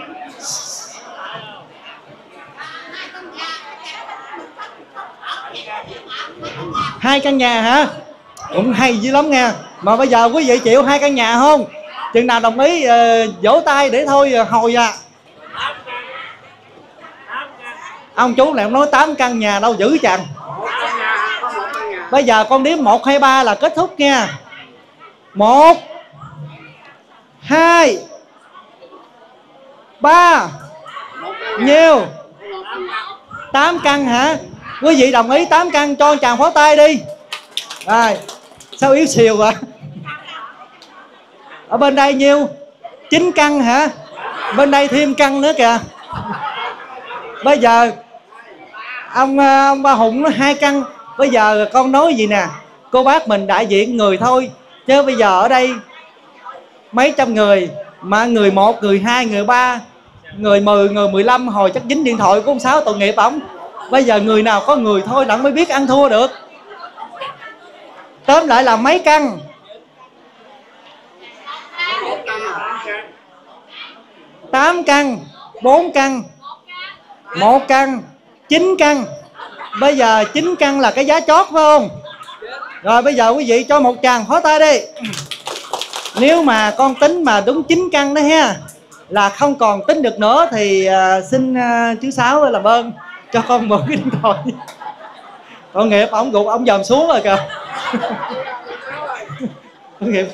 Hai căn nhà hả? Cũng hay dữ lắm nha. Mà bây giờ quý vị chịu hai căn nhà không? Chừng nào đồng ý uh, vỗ tay để thôi uh, hồi à. Ông chú này ông nói tám căn nhà đâu dữ chàng. Bây giờ con đếm một hay ba là kết thúc nha. Một, hai, ba. Nhiêu? Tám căn hả? Quý vị đồng ý tám căn cho chàng pháo tay đi. Rồi, sao yếu xìu vậy? Ở bên đây nhiêu? Chín căn hả? Bên đây thêm căn nữa kìa. Bây giờ ông ông ba Hùng nói hai căn. Bây giờ con nói gì nè, cô bác mình đại diện người thôi, chứ bây giờ ở đây mấy trăm người, mà người một, người hai, người ba, người mười, người mười lăm, hồi chắc dính điện thoại của ông Sáu tội nghiệp ổng. Bây giờ người nào có người thôi đặng mới biết ăn thua được. Tóm lại là mấy căn? Tám căn, bốn căn, một căn, chín căn. Bây giờ chín căn là cái giá chót phải không? Rồi bây giờ quý vị cho một tràng pháo tay đi. Nếu mà con tính mà đúng chín căn đó ha, là không còn tính được nữa thì uh, xin uh, chú Sáu làm ơn cho con một cái điện thoại. Con nghiệp ổng gục ổng dòm xuống rồi kìa. Con nghiệp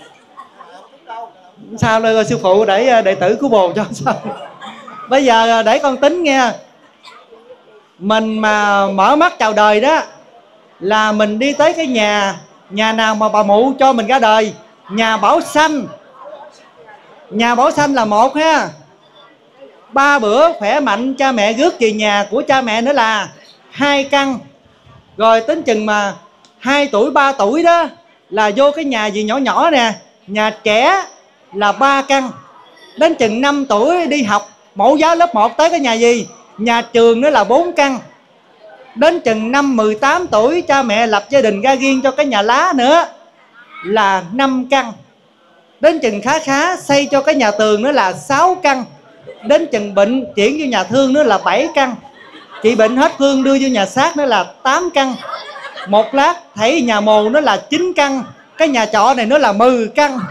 sao đây sư phụ để đệ tử của bồ cho sao. Bây giờ để con tính nghe. Mình mà mở mắt chào đời đó là mình đi tới cái nhà, nhà nào mà bà mụ cho mình ra đời, nhà Bảo Xanh. Nhà Bảo Xanh là một ha. Ba bữa khỏe mạnh cha mẹ rước về nhà của cha mẹ nữa là hai căn. Rồi tính chừng mà hai tuổi ba tuổi đó là vô cái nhà gì nhỏ nhỏ nè, nhà trẻ là ba căn. Đến chừng năm tuổi đi học mẫu giáo lớp một tới cái nhà gì, nhà trường nữa là bốn căn. Đến chừng năm mười tám tuổi cha mẹ lập gia đình ra riêng cho cái nhà lá nữa là năm căn. Đến chừng khá khá xây cho cái nhà tường nữa là sáu căn. Đến chừng bệnh chuyển vô nhà thương nữa là bảy căn. Chị bệnh hết thương đưa vô nhà xác nữa là tám căn. Một lát thấy nhà mồ nó là chín căn, cái nhà trọ này nó là mười căn.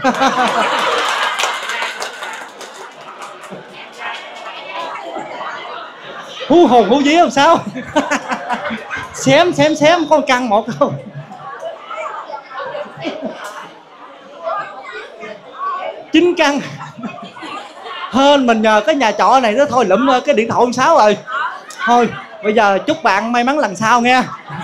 Hú hồn hú vía làm sao. Xém xém xém con căn một không. Chín căn. Hơn mình nhờ cái nhà trọ này nó thôi lụm cái điện thoại sáu rồi. Thôi bây giờ chúc bạn may mắn lần sau nghe.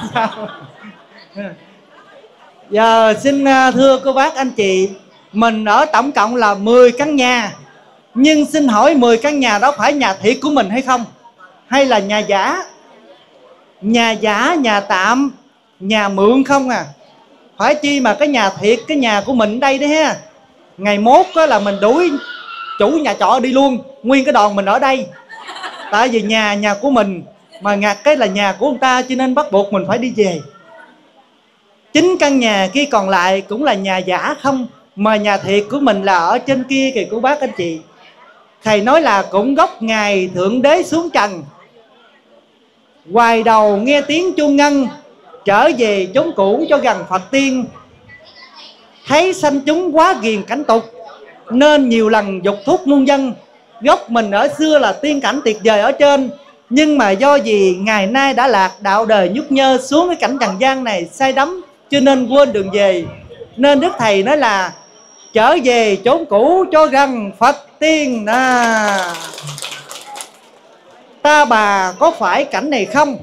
Giờ xin thưa cô bác anh chị, mình ở tổng cộng là mười căn nhà. Nhưng xin hỏi mười căn nhà đó phải nhà thiệt của mình hay không? Hay là nhà giả? Nhà giả, nhà tạm, nhà mượn không à? Phải chi mà cái nhà thiệt, cái nhà của mình đây đấy ha. Ngày mốt á là mình đuổi chủ nhà trọ đi luôn, nguyên cái đoàn mình ở đây. Tại vì nhà nhà của mình mà ngặt cái là nhà của người ta, cho nên bắt buộc mình phải đi về. Chín căn nhà kia còn lại cũng là nhà giả không, mà nhà thiệt của mình là ở trên kia kìa cô bác anh chị. Thầy nói là cũng gốc ngày Thượng Đế xuống trần, hoài đầu nghe tiếng chuông ngân, trở về chốn cũ cho gần Phật tiên. Thấy sanh chúng quá ghiền cảnh tục, nên nhiều lần dục thúc muôn dân. Gốc mình ở xưa là tiên cảnh tuyệt vời ở trên, nhưng mà do gì ngày nay đã lạc đạo đời nhúc nhơ, xuống cái cảnh trần gian này say đắm, cho nên quên đường về. Nên Đức Thầy nói là trở về chốn cũ cho gần Phật tiên. À, ta bà có phải cảnh này không?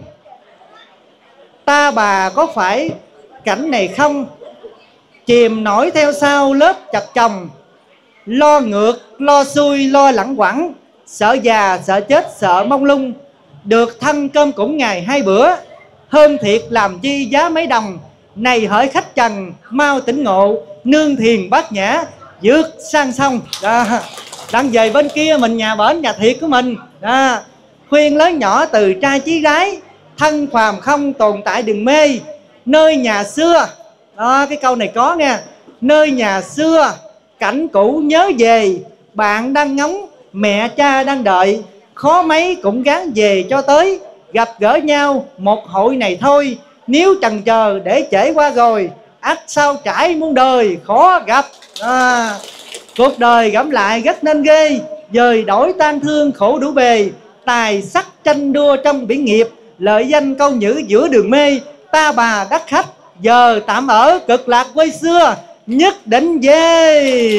Ta bà có phải cảnh này không? Chìm nổi theo sau lớp chập chồng, lo ngược, lo xuôi, lo lẳng quẳng, sợ già, sợ chết, sợ mông lung. Được thân cơm cũng ngày hai bữa, hơn thiệt làm chi giá mấy đồng. Này hỡi khách trần mau tỉnh ngộ, nương thiền bát nhã vượt sang sông. Đó. Đang về bên kia mình nhà bển nhà thiệt của mình. Đó. Khuyên lớn nhỏ từ trai chí gái, thân phàm không tồn tại đừng mê. Nơi nhà xưa, đó cái câu này có nghe. Nơi nhà xưa cảnh cũ nhớ về, bạn đang ngóng mẹ cha đang đợi. Khó mấy cũng gắng về cho tới, gặp gỡ nhau một hội này thôi. Nếu chần chờ để trễ qua rồi, ắt sao trải muôn đời khó gặp. À, cuộc đời gẫm lại rất nên ghê, dời đổi tan thương khổ đủ bề. Tài sắc tranh đua trong biển nghiệp, lợi danh câu nhữ giữa đường mê. Ta bà đắc khách giờ tạm ở, cực lạc quê xưa nhất định về.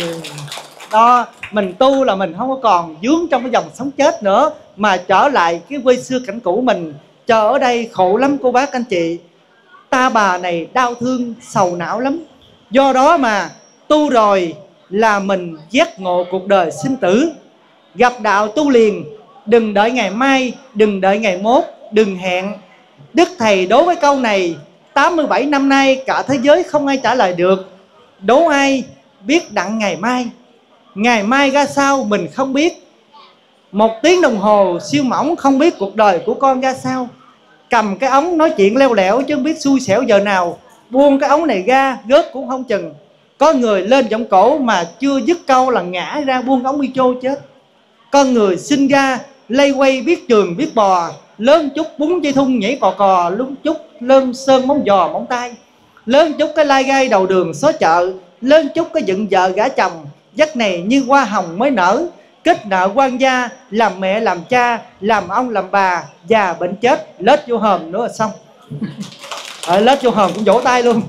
Đó, mình tu là mình không có còn vướng trong cái dòng sống chết nữa, mà trở lại cái quê xưa cảnh cũ mình. Chờ ở đây khổ lắm cô bác anh chị. Ta bà này đau thương sầu não lắm. Do đó mà tu rồi là mình giác ngộ cuộc đời sinh tử. Gặp đạo tu liền, đừng đợi ngày mai, đừng đợi ngày mốt, đừng hẹn. Đức Thầy đố với câu này tám mươi bảy năm nay cả thế giới không ai trả lời được. Đố ai biết đặng ngày mai. Ngày mai ra sao mình không biết. Một tiếng đồng hồ siêu mỏng không biết cuộc đời của con ra sao. Cầm cái ống nói chuyện leo lẻo chứ không biết xui xẻo giờ nào. Buông cái ống này ra gớt cũng không chừng. Có người lên giọng cổ mà chưa dứt câu là ngã ra buông ống đi trô chết. Con người sinh ra lây quay biết trường biết bò, lớn chút bún dây thun nhảy cò cò, lúc chút lơm sơn móng giò móng tay, lớn chút cái lai gai đầu đường xó chợ, lớn chút cái dựng vợ gả chồng. Giấc này như hoa hồng mới nở, kết nợ quan gia, làm mẹ làm cha, làm ông làm bà, già bệnh chết, lết vô hòm nữa là xong. Ở lết vô hòm cũng vỗ tay luôn.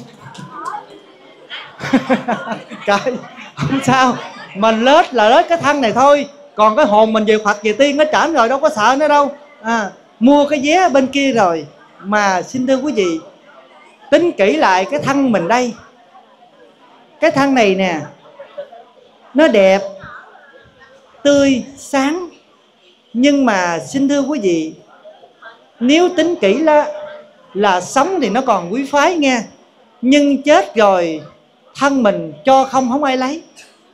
Trời, không sao, mình lết là lết cái thân này thôi, còn cái hồn mình về Phật về tiên nó trển rồi, đâu có sợ nữa đâu. À, mua cái vé bên kia rồi. Mà xin thưa quý vị, tính kỹ lại cái thân mình đây. Cái thân này nè, nó đẹp, tươi, sáng. Nhưng mà xin thưa quý vị, nếu tính kỹ là, là sống thì nó còn quý phái nghe. Nhưng chết rồi thân mình cho không không ai lấy.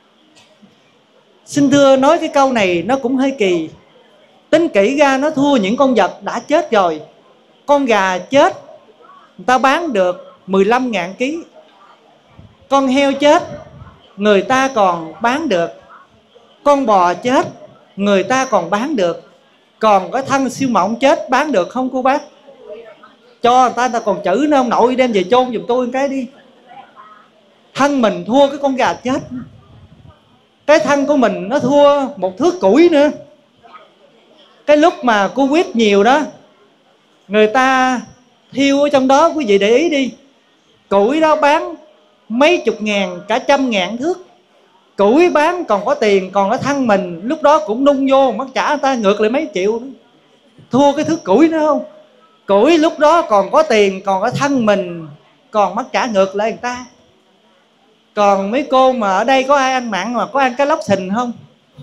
Xin thưa nói cái câu này nó cũng hơi kỳ. Tính kỹ ra nó thua những con vật đã chết rồi. Con gà chết người ta bán được mười lăm ngàn ký. Con heo chết người ta còn bán được. Con bò chết người ta còn bán được. Còn cái thân siêu mỏng chết bán được không cô bác? cho người ta, người ta còn chữ nữa, ông nội đem về chôn giùm tôi một cái đi. Thân mình thua cái con gà chết, cái thân của mình nó thua một thước củi nữa. Cái lúc mà Covid nhiều đó, người ta thiêu ở trong đó, quý vị để ý đi, củi đó bán mấy chục ngàn, cả trăm ngàn thước. Củi bán còn có tiền, còn cái thân mình lúc đó cũng nung vô, mất trả người ta ngược lại mấy triệu nữa. Thua cái thước củi nữa không? Củi lúc đó còn có tiền, còn cái thân mình còn mất trả ngược lại người ta. Còn mấy cô mà ở đây có ai ăn mặn mà có ăn cá lóc sình không?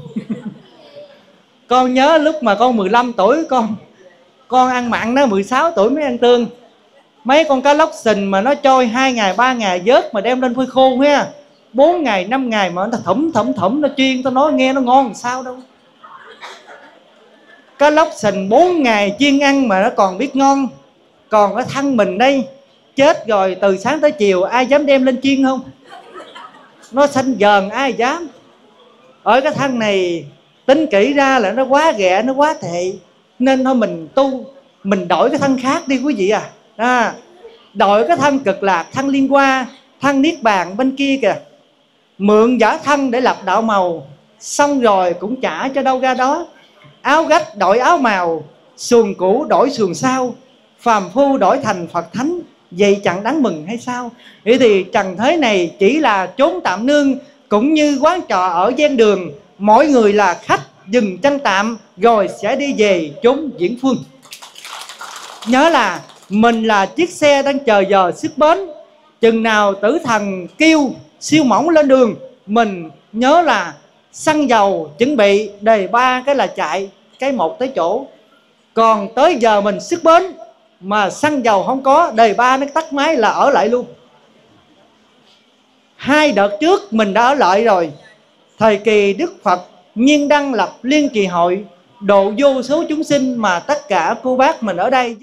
Con nhớ lúc mà con mười lăm tuổi, con con ăn mặn đó, mười sáu tuổi mới ăn tương. Mấy con cá lóc sình mà nó trôi hai ngày ba ngày vớt mà đem lên phơi khô ha, bốn ngày năm ngày mà nó thẩm thẩm thẩm nó chiên, tao nói nghe nó ngon làm sao đâu. Cá lóc sình bốn ngày chiên ăn mà nó còn biết ngon. Còn cái thân mình đây chết rồi, từ sáng tới chiều ai dám đem lên chiên không? Nó xanh dờn ai dám. Ở cái thân này tính kỹ ra là nó quá ghẹ, nó quá tệ. Nên thôi mình tu, mình đổi cái thân khác đi quý vị à, à đổi cái thân cực lạc, thân liên hoa, thân niết bàn bên kia kìa. Mượn giả thân để lập đạo màu, xong rồi cũng trả cho đâu ra đó. Áo gách đổi áo màu, xuồng cũ đổi xuồng sau, phàm phu đổi thành Phật thánh, vậy chẳng đáng mừng hay sao? Vậy thì trần thế này chỉ là chốn tạm nương, cũng như quán trọ ở ven đường, mỗi người là khách dừng chân tạm, rồi sẽ đi về chốn viễn phương. Nhớ là mình là chiếc xe đang chờ giờ xuất bến. Chừng nào tử thần kêu siêu mỏng lên đường, mình nhớ là xăng dầu chuẩn bị đề ba cái là chạy, cái một tới chỗ. Còn tới giờ mình xuất bến mà xăng dầu không có, đề ba nó tắt máy là ở lại luôn. Hai đợt trước mình đã ở lại rồi. Thời kỳ Đức Phật nhiên đăng lập liên kỳ hội, độ vô số chúng sinh mà tất cả cô bác mình ở đây.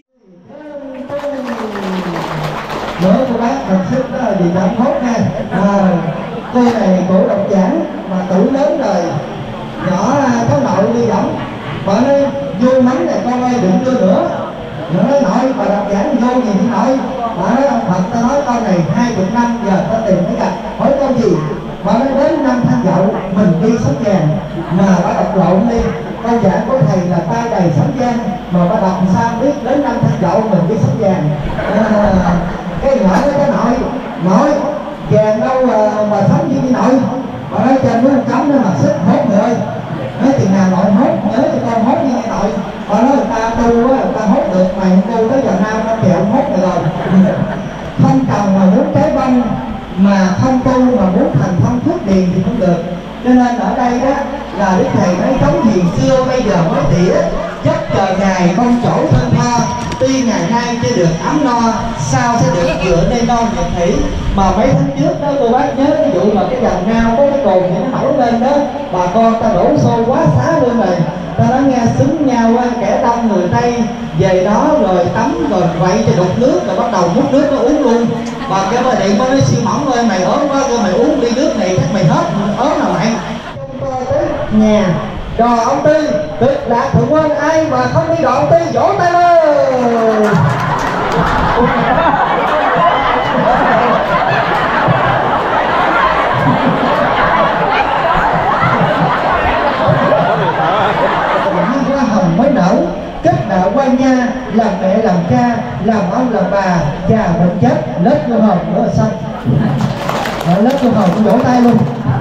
Nhớ cô bác thật sức đó là gì cảm hốt nha. À, cô này cổ độc giảng mà tuổi lớn rồi, nhỏ có nội đi võng. Bà nói vô mắm này con ơi đừng đưa nữa. Nó nói nội bà độc giảng vô gì thì nội. Bà nói ông Phật ta nói con này hai chục năm giờ ta tìm mới gặp. Hỏi con gì? Bà nói đến năm Thanh Dậu mình đi sóc vàng mà bà đọc lộn đi. Câu giảng của thầy là tay đầy sóng vàng, mà bà đọc sao biết đến năm Thanh Dậu mình đi sóc vàng. À, cái nhỏ đó cái nội, nội vàng đâu mà, mà sống như nội. Bà nói trên núi cấm đó mà xích hốt người ơi. Nói chừng nào nội hốt, nhớ cho con hốt như thế nội. Bà nói người ta tu á, người ta hốt được, mày không tu tới giờ nào nó kẹo hốt được rồi. Không trồng mà muốn trái bông, mà không tu mà muốn thành thông thuốc điền thì không được. Cho nên ở đây đó là Đức Thầy nói giống hiền xưa bây giờ mới tỉa, giấc chờ ngày mong chỗ thân tha. Tuy ngày nay chưa được ấm no, sao sẽ được dựa nơi non nhật thủy. Mà mấy tháng trước đó cô bác nhớ cái vụ mà cái dòng ngao có cái cồn thì nó nổi lên đó, bà con ta đổ xô quá xá luôn rồi. Ta nói nghe xứng nhau kẻ đông người Tây về đó rồi tắm rồi quậy cho đục nước rồi bắt đầu múc nước nó uống luôn. Bà kêu bà điện có nói siêu mỏng ơi mày ốm quá, kêu mày uống ly nước này chắc mày hết ốm nào mày. Nhà đò ông Tư cực lạc thượng quân, ai mà không đi đò ông Tư vỗ tay lên. Hoa hồng mới nở, kết đạo quan nha, làm mẹ làm cha, làm ông làm bà, già bệnh chết, lớp cô hồng nữa là xong. Rồi lớp cô hồng cũng vỗ tay luôn.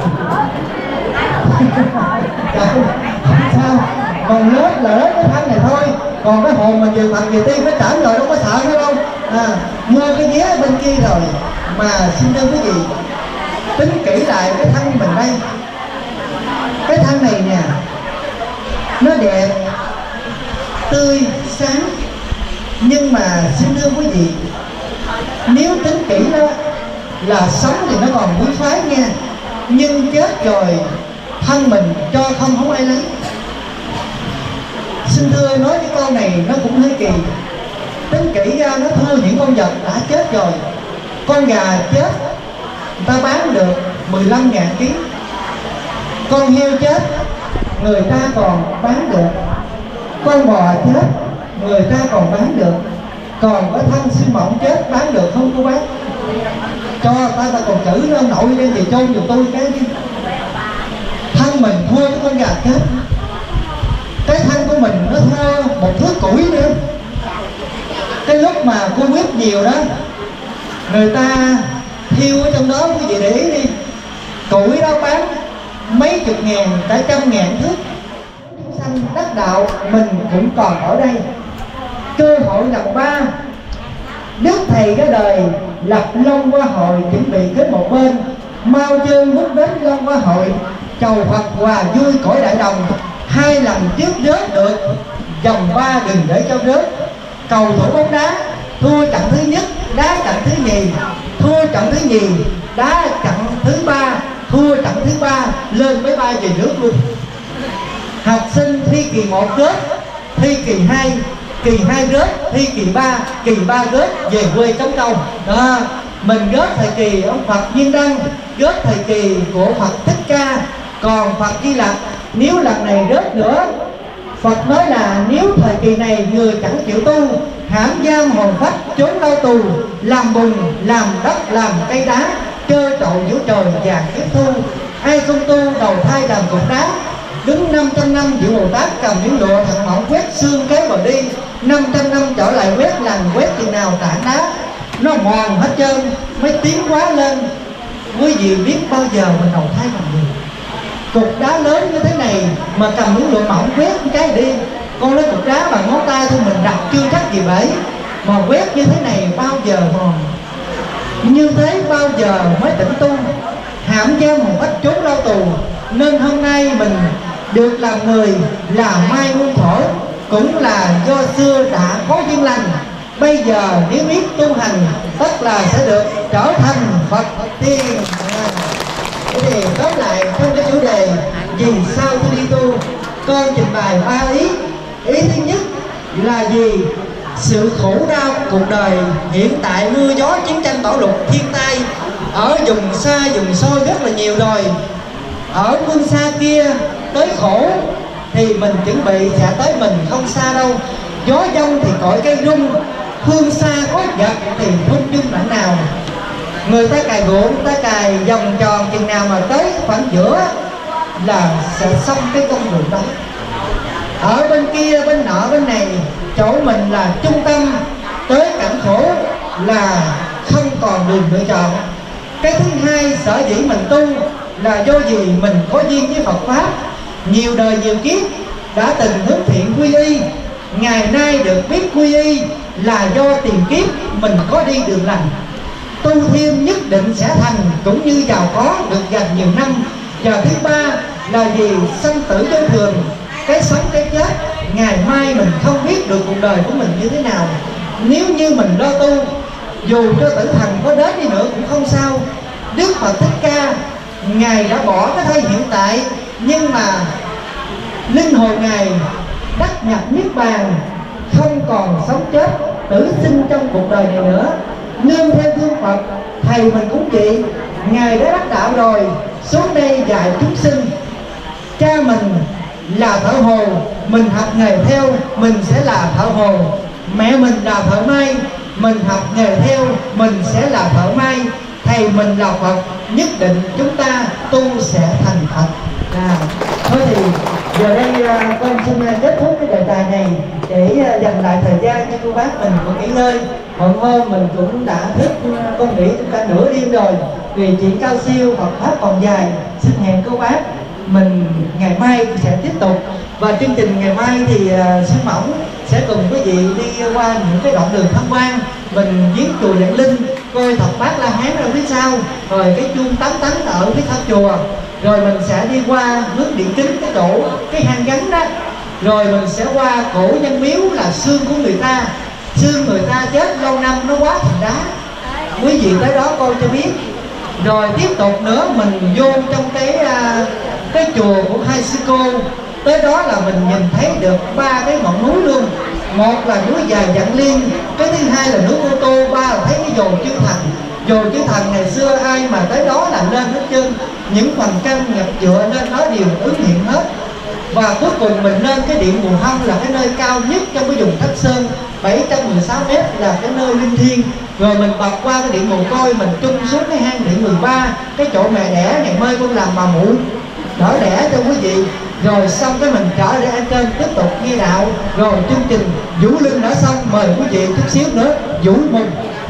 Không sao, còn lớp là lớp cái thân này thôi, còn cái hồn mà nhiều mặt nhiều tiên nó trởn rồi đâu có sợ nữa đâu. À, mua cái vé bên kia rồi mà xin thưa quý vị, tính kỹ lại cái thân mình đây, cái thân này nè, nó đẹp, tươi, sáng, nhưng mà xin thưa quý vị, nếu tính kỹ đó là sống thì nó còn quý phái nha, nhưng chết rồi thân mình cho không không ai lấy. Xin thưa nói cái câu này nó cũng hơi kỳ. Tính kỹ ra nó thưa những con vật đã chết rồi. Con gà chết người ta bán được mười lăm ngàn ký. Con heo chết người ta còn bán được. Con bò chết người ta còn bán được. Còn cái thân sư mộng chết bán được không cô bác? Cho ta ta còn chữ nó nội lên về chôn giùm tôi cái đi. Thân mình thua cái con gà chết, cái thân của mình nó thua một thước củi nữa. Cái lúc mà cô biết nhiều đó, người ta thiêu ở trong đó, quý vị để ý đi, củi đó bán mấy chục ngàn, cả trăm ngàn thước. Sanh đắc đạo mình cũng còn ở đây. Cơ hội lần ba, Đức Thầy ra đời lập Long Hoa Hội, chuẩn bị kết một bên, mau chân bước đến Long Hoa Hội, chầu Phật hòa vui cõi đại đồng. Hai lần trước rớt được, vòng ba đừng để cho rớt. Cầu thủ bóng đá thua trận thứ nhất, đá trận thứ nhì, thua trận thứ nhì, đá trận thứ ba, thua trận thứ ba, lên máy bay về nước luôn. Học sinh thi kỳ một rớt, thi kỳ hai, kỳ hai rớt, thi kỳ ba, kỳ ba rớt, về quê chống công. Đó, mình rớt thời kỳ ông Phật Viên Đăng, rớt thời kỳ của Phật Thích Ca. Còn Phật Di Lặc nếu lần này rớt nữa, Phật nói là nếu thời kỳ này người chẳng chịu tu, hãm giam hồn phách trốn lao tù, làm bùn, làm đất, làm cây đá, trơ trội giữa trời và kiếp thu. Ai không tu đầu thai làm cục đá, đứng năm trăm năm giữa Bồ Tát cầm những lụa thận mỏng quét xương cái bờ đi. Năm trăm năm trở lại quét lần quét chừng nào tảng đá nó mòn hết trơn mới tiến quá lên. Quý vị biết bao giờ mình đầu thai làm người? Cục đá lớn như thế này mà cầm những lụa mỏng quét cái đi. Con lấy cục đá bằng ngón tay thôi mình đặt chưa chắc gì bể, mà quét như thế này bao giờ mòn. Như thế bao giờ mới tỉnh tu, hãm giam hồn phách trốn lao tù. Nên hôm nay mình được làm người là mai muôn thổ, cũng là do xưa đã có duyên lành. Bây giờ nếu biết tu hành, tất là sẽ được trở thành Phật tiên. Thế thì tóm lại trong cái chủ đề vì sao tôi đi tu, con trình bày ba ý. Ý thứ nhất là gì? Sự khổ đau của cuộc đời hiện tại, mưa gió chiến tranh bão lụt thiên tai ở vùng xa vùng xôi rất là nhiều rồi. Ở phương xa kia tới khổ thì mình chuẩn bị sẽ tới mình không xa đâu. Gió giông thì cội cây rung, phương xa có vật thì rung rung đẳng nào. Người ta cài ruộng, ta cài vòng tròn chừng nào mà tới khoảng giữa là sẽ xong cái công đường đó. Ở bên kia, bên nọ, bên này, chỗ mình là trung tâm, tới cảnh khổ là không còn đường lựa chọn. Cái thứ hai, sở dĩ mình tu là do gì mình có duyên với Phật Pháp, nhiều đời nhiều kiếp đã từng hướng thiện quy y. Ngày nay được biết quy y là do tiền kiếp mình có đi đường lành. Tu thêm nhất định sẽ thành, cũng như giàu có được dành nhiều năm. Và thứ ba là vì sanh tử vô thường, cái sống cái chết, ngày mai mình không biết được cuộc đời của mình như thế nào. Nếu như mình lo tu, dù cho tử thần có đến đi nữa cũng không sao. Đức Phật Thích Ca, Ngài đã bỏ cái thây hiện tại, nhưng mà linh hồn Ngài đắc nhập niết bàn, không còn sống chết tử sinh trong cuộc đời này nữa. Nương theo thương Phật, thầy mình cũng vậy, Ngài đã đắc đạo rồi, xuống đây dạy chúng sinh. Cha mình là thợ hồ, mình học nghề theo, mình sẽ là thợ hồ. Mẹ mình là thợ may, mình học nghề theo, mình sẽ là thợ may. Thầy mình là Phật, nhất định chúng ta tu sẽ thành Phật. À, thôi thì giờ đây con xin kết thúc cái đề tài này để dành lại thời gian cho cô bác mình cũng nghỉ ngơi. Hôm hôm mình cũng đã thức con nghỉ cả nửa đêm rồi, vì chuyện cao siêu Phật Pháp còn dài. Xin hẹn cô bác mình ngày mai sẽ tiếp tục. Và chương trình ngày mai thì uh, Sư Mỏng sẽ cùng quý vị đi qua những cái đoạn đường tham quan. Mình viếng chùa Vạn Linh, coi thập bát La Hán ở phía sau, rồi cái chuông tám tánh ở phía sau chùa. Rồi mình sẽ đi qua hướng Điện Kính, cái chỗ cái hang gắn đó. Rồi mình sẽ qua cổ Nhân Miếu là xương của người ta. Xương người ta chết lâu năm nó hóa thành đá. Quý vị tới đó coi cho biết. Rồi tiếp tục nữa mình vô trong cái uh, cái chùa của hai sư cô. Tới đó là mình nhìn thấy được ba cái ngọn núi luôn. Một là núi Dài Vạn Liên, cái thứ hai là núi Cô Tô, ba là thấy cái dồ Chư Thành. Dồ Chư Thành ngày xưa ai mà tới đó là lên hết trơn. Những phần căn nhập dựa lên đó đều ứng hiện hết. Và cuối cùng mình lên cái điện Mùa Hân là cái nơi cao nhất trong cái vùng Thất Sơn, bảy trăm mười sáu mét là cái nơi linh thiêng. Rồi mình bật qua cái điện Mồ Côi, mình trung xuống cái hang điện mười ba, cái chỗ mẹ đẻ ngày mai con làm bà mụ đỡ đẻ cho quý vị. Rồi xong cái mình trở lại ăn cơm tiếp tục nghe đạo. Rồi chương trình Vũ Linh đã xong, mời quý vị chút xíu nữa Vũ Mừng.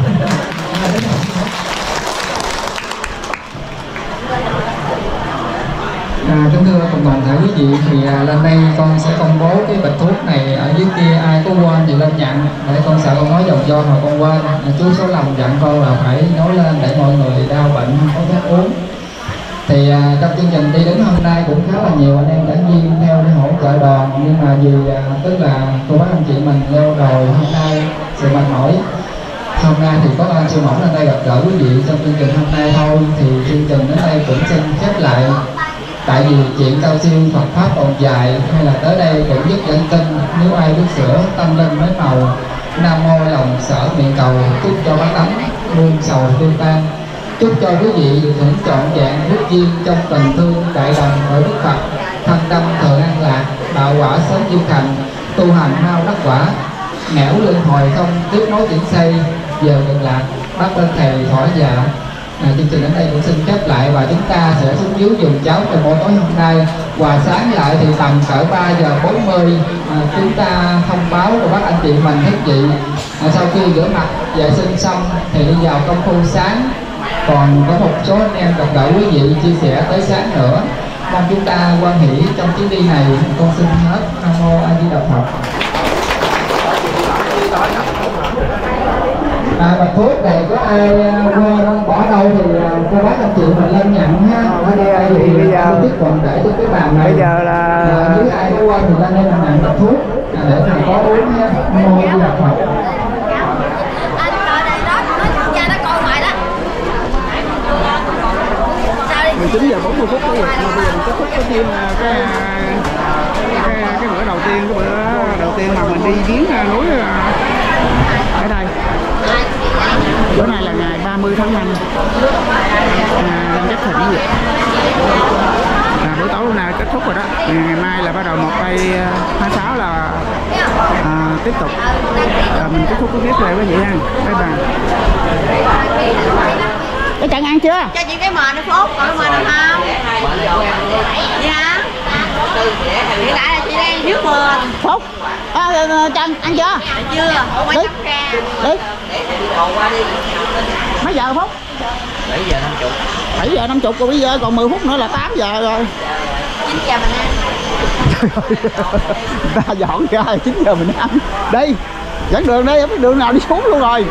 À, kính thưa cùng toàn thể quý vị, thì à, lên đây con sẽ công bố cái bịch thuốc này. Ở dưới kia ai có quên thì lên nhận, để con sợ con nói vòng do mà con quên. À, chú Số Lòng dặn con là phải nói lên để mọi người đau bệnh không có thuốc uống. Thì à, trong chương trình đi đến hôm nay cũng khá là nhiều anh em đảng viên theo để hỗ trợ đoàn, nhưng mà vì à, tức là cô bác anh chị mình leo đồi hôm nay sự mệt mỏi, hôm nay thì có anh sư mỏng lên đây gặp gỡ quý vị trong chương trình hôm nay thôi, thì chương trình đến đây cũng xin khép lại. Tại vì chuyện cao siêu Phật pháp còn dài, hay là tới đây cũng giúp dân tin, nếu ai biết sửa tâm linh mới màu. Nam mô lòng sở miệng cầu, chúc cho bác tánh muôn sầu tiêu tan. Chúc cho quý vị được hưởng trọn vẹn phước duyên trong tình thương đại đồng ở Đức Phật, thân tâm thường an lạc, đạo quả sớm du thành, tu hành mau đắc quả, nẻo luân hồi không tiếp nối chuyển xây, giờ cực lạc bác bên thầy thỏa dạ. À, chương trình đến đây cũng xin khép lại, và chúng ta sẽ xuống dưới dùng cháo trong buổi tối hôm nay. Quà sáng lại thì tầm cỡ ba giờ bốn mươi à, chúng ta thông báo cho bác anh chị mình thức vị. À, sau khi rửa mặt vệ sinh xong thì đi vào công phu sáng. Còn có một số anh em gặp gỡ quý vị chia sẻ tới sáng nữa. Mong chúng ta hoan hỷ trong chuyến đi này. Con xin hết. Nam mô A Di Đà Phật. À, bạch thuốc này có ai quên bỏ đâu thì cô bác anh chị mình lên nhận ha. Ở đây thì bây giờ tiếp còn để cho cái bàn này. Bây giờ là à, nếu ai có quên thì lên đây nhận bạch thuốc à, để thầy có uống nha. Nam mô A Di Đà Phật. mười chín giờ bốn mươi phút thôi, mà bây giờ mình kết thúc cái phim cái cái cái bữa đầu tiên, cái bữa đầu tiên mà mình đi viếng núi ở đây. Bữa nay là ngày ba mươi tháng năm năm Giáp Thìn gì. À, buổi tối hôm nay kết thúc rồi đó. Ngày mai là bắt đầu một tay hai mươi sáu là à, tiếp tục à, mình kết thúc cái clip này quý vị ha. Bye bye. Cái Trần ăn chưa? Cho chị cái mền nó Phúc, còn cái mền được không? Dạ. Hiện tại là chị đang trước mền. Phúc. À, Trần ăn chưa? Ăn chưa? Quay tóc ra. Đi. Mấy giờ Phúc? bảy giờ năm mươi. bảy giờ năm mươi rồi, bây giờ còn mười phút nữa là tám giờ rồi. chín giờ mình ăn. Ta dọn ra chín giờ mình ăn. Đi. Dẫn đường đi, không biết đường nào đi xuống luôn rồi.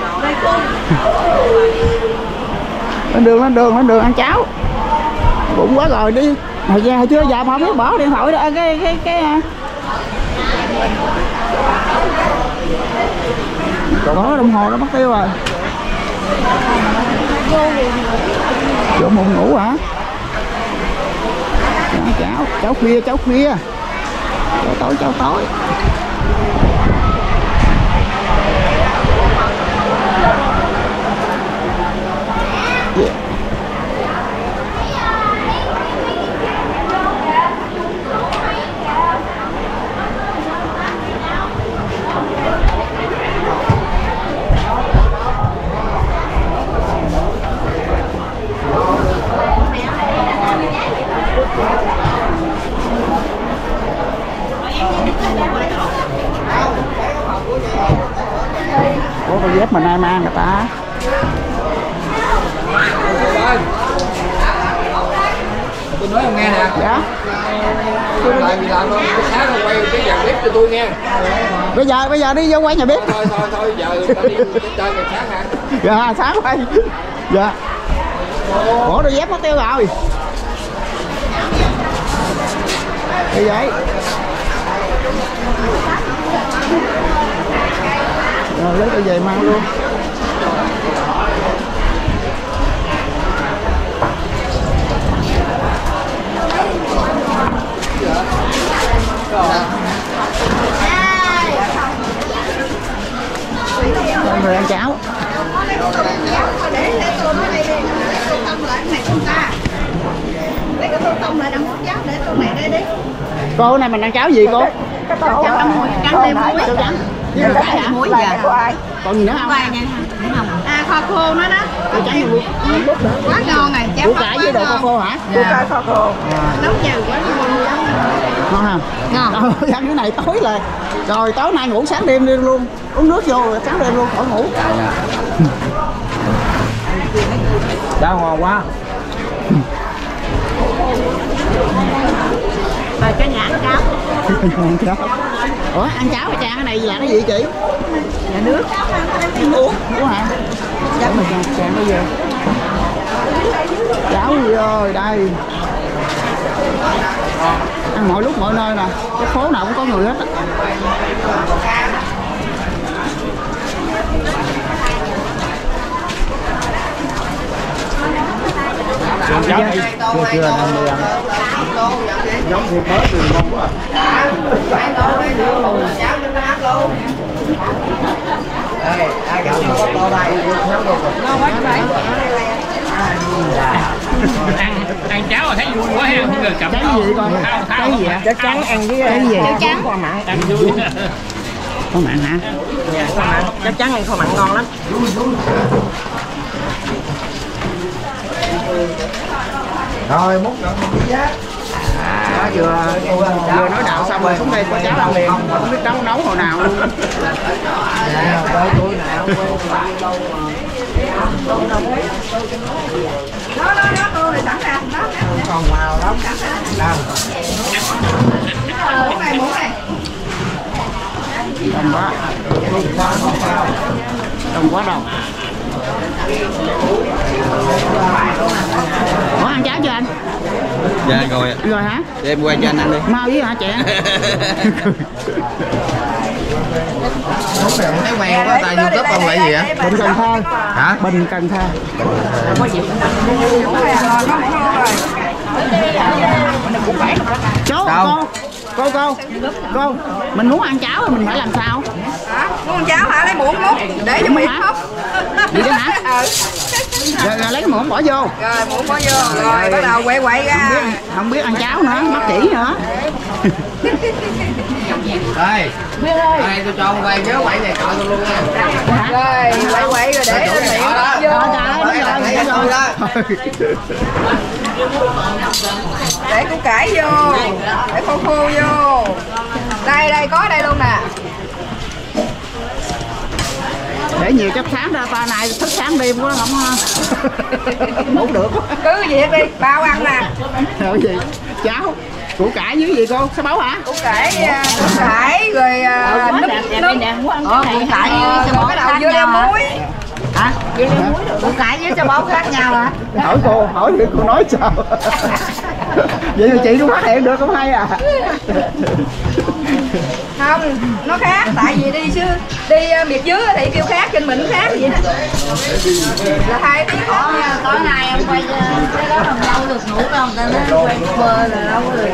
Lên đường, lên đường, lên đường ăn cháo. Bụng quá rồi đi. Hồi ra hồi chưa giờ mà không biết bỏ điện thoại đó, cái cái cái có đồng hồ nó mất tiêu rồi. Chỗ muốn ngủ hả? Cháo, cháo, cháo khuya, cháo khuya. Cháo tối, cháo tối. Yeah. Có cái dép mà nay mang người ta. Tôi nói ông nghe nè. Dạ. Tôi lại bị làm luôn. Sáng rồi quay cái nhà bếp cho tôi nghe. Bây giờ bây giờ đi vô quay nhà bếp. Thôi thôi thôi giờ ta đi chơi ngày sáng hả? Dạ sáng quay. Dạ. Bỏ đôi dép mất tiêu rồi. Đi vậy. Rồi lấy cái về mang luôn. Rồi ăn cháo. Lấy cái tô tông lại đằng món cháo để tô này đây đi. Cô này mình ăn cháo gì cô? Trắng trắng muối, trắng thêm muối. Cháo trắng. Với cái hả? Muối giờ. Còn gì nữa không? Quay nha. Không. À kho khô nó đó. Cháo trắng thì Quá ngon này, cháo củ cải với đồ kho khô hả? Củ cải kho khô. Nấu nhừ quá ngon. Ngon không? Ngon. Ờ, ăn cái này tối là rồi tối nay ngủ sáng đêm đi luôn, uống nước vô sáng đêm luôn khỏi ngủ. Cháo ngon quá. Rồi cho nhà ăn cháo. Ăn cháo. Ủa ăn cháo hay chả cái này là cái gì chị? Nhà nước. Uống uống hả? Cháo mình chàng bây giờ. Cháo rồi đây. Ăn mọi lúc mọi nơi nè, cái phố nào cũng có người hết á. Cháo này chưa chưa năm mươi ăn. Giống thịt mới từ ngon quá. Cháo cho nó ăn luôn. Đây, ai gặp có tô đây ngon quá vậy. ăn ăn cháo là thấy vui quá ha, không cần cầm cái gì con cái gì ạ? Cháo trắng ăn với cái gì? Cháo trắng. kho mặn ăn vui. Kho mặn hả? dạ kho mặn cháo trắng ăn kho mặn ngon lắm. Rồi múc rồi mình đi giá. À, vừa vừa nói đạo xong rồi xuống đây có cháo ăn liền, không biết nấu nấu hồi nào luôn. Nè, quê tôi nè, Đó đó đó tôi sẵn ra đó. còn màu lắm. Đâu. Muỗng này muỗng này. Đông quá. Đông quá đông. Ủa ăn cháo chưa anh? Dạ rồi ạ. Rồi hả? Để em quay cho anh ăn đi. Mau với hả chị? Thấy quen quá, tại YouTube không phải gì á? Bình Cần Thơ. Hả? Bình Cần Thơ. Chú, cô, cô, cô, cô, mình muốn ăn cháo thì mình phải làm sao? Hả? Muốn ăn cháo hả? Lấy muỗng múc để cho miệng hấp. Vậy đó hả? Ừ. Rồi, rồi lấy cái muỗng bỏ vô. Rồi muỗng bỏ vô, rồi bắt đầu quậy quậy ra. Không biết, không biết ăn cháo nữa, mắc chỉ nữa. Đây. Đây tôi cho ông quay nhớ quay này cọ tôi luôn nha. Rồi quậy quậy rồi để lên miệng hấp vô. Trời ơi, đúng rồi. Để củ cải vô, để khô khô vô. Đây đây có đây luôn nè. Để nhiều chất xám ra ta này thức sáng đêm quá không ngủ được. Cứ việc đi, bao ăn nè. Rồi gì? Cháo, củ cải với gì cô? Sao báu hả? Củ cải, củ cải rồi nước nước. Ờ, củ cải với sao báu cái đầu dưa leo muối. Hả? Dưa leo muối được. Củ cải với sao báu khác nhau hả? Hỏi cô, hỏi thì cô nói sao? Vậy mà chị cũng phát hiện được không hay à? Không, nó khác, tại vì đi chứ đi uh, miệt dưới thì kêu khác, trên mình khác vậy đó. Là hai tiếng có có ngày ông quay cái đó làm lâu được ngủ không? Ta nói quay bơ là lâu rồi.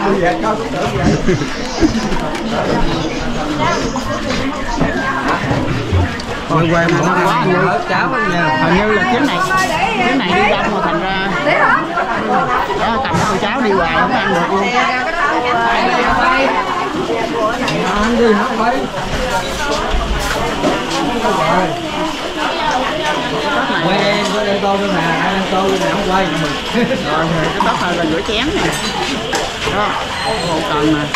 Quay quay mà ngon quá, như cháo nha. Hình như là chuyến này, chuyến này đi đông mà thành ra đó, cầm cái cháo đi hoài không ăn được luôn. Ăn đi hả mấy? Quay em, quay em tô nữa nè, ăn tô nữa nè, không quay mình. Rồi cái tóc này là rửa chén nè. Đó, một cần nè.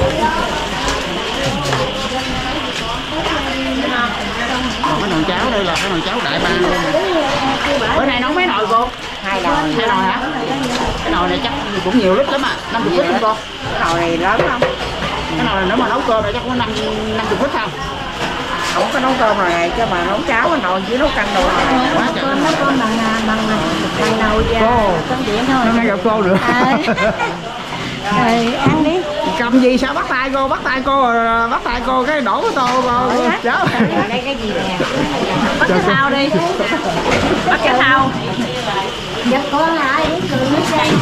Còn cái nồi cháo đây là cái nồi cháo đại bang luôn nè. Bữa nay nấu mấy nồi cô? Hai nồi. Hai nồi hả? Cái nồi này chắc cũng nhiều lít lắm à, năm mươi lít không cô? Cái nồi này lớn không? Cái nồi này nếu mà nấu cơm này chắc có năm năm mươi lít không? Không có nấu cơm rồi này, chứ mà nấu cháo cái nồi chỉ nấu canh đồ này. Quá trời. Nấu cơm bằng bằng bằng nồi Cô, cơm điện thôi. hôm nay gặp cô nữa. Rồi ăn đi. Cầm gì sao bắt tay cô, bắt tay cô rồi bắt tay cô cái đổ cái tô vào cháo. Ở đây cái gì nè? Bắt cái thau đi. Bắt cái thau. Giật có lại cười nước đây.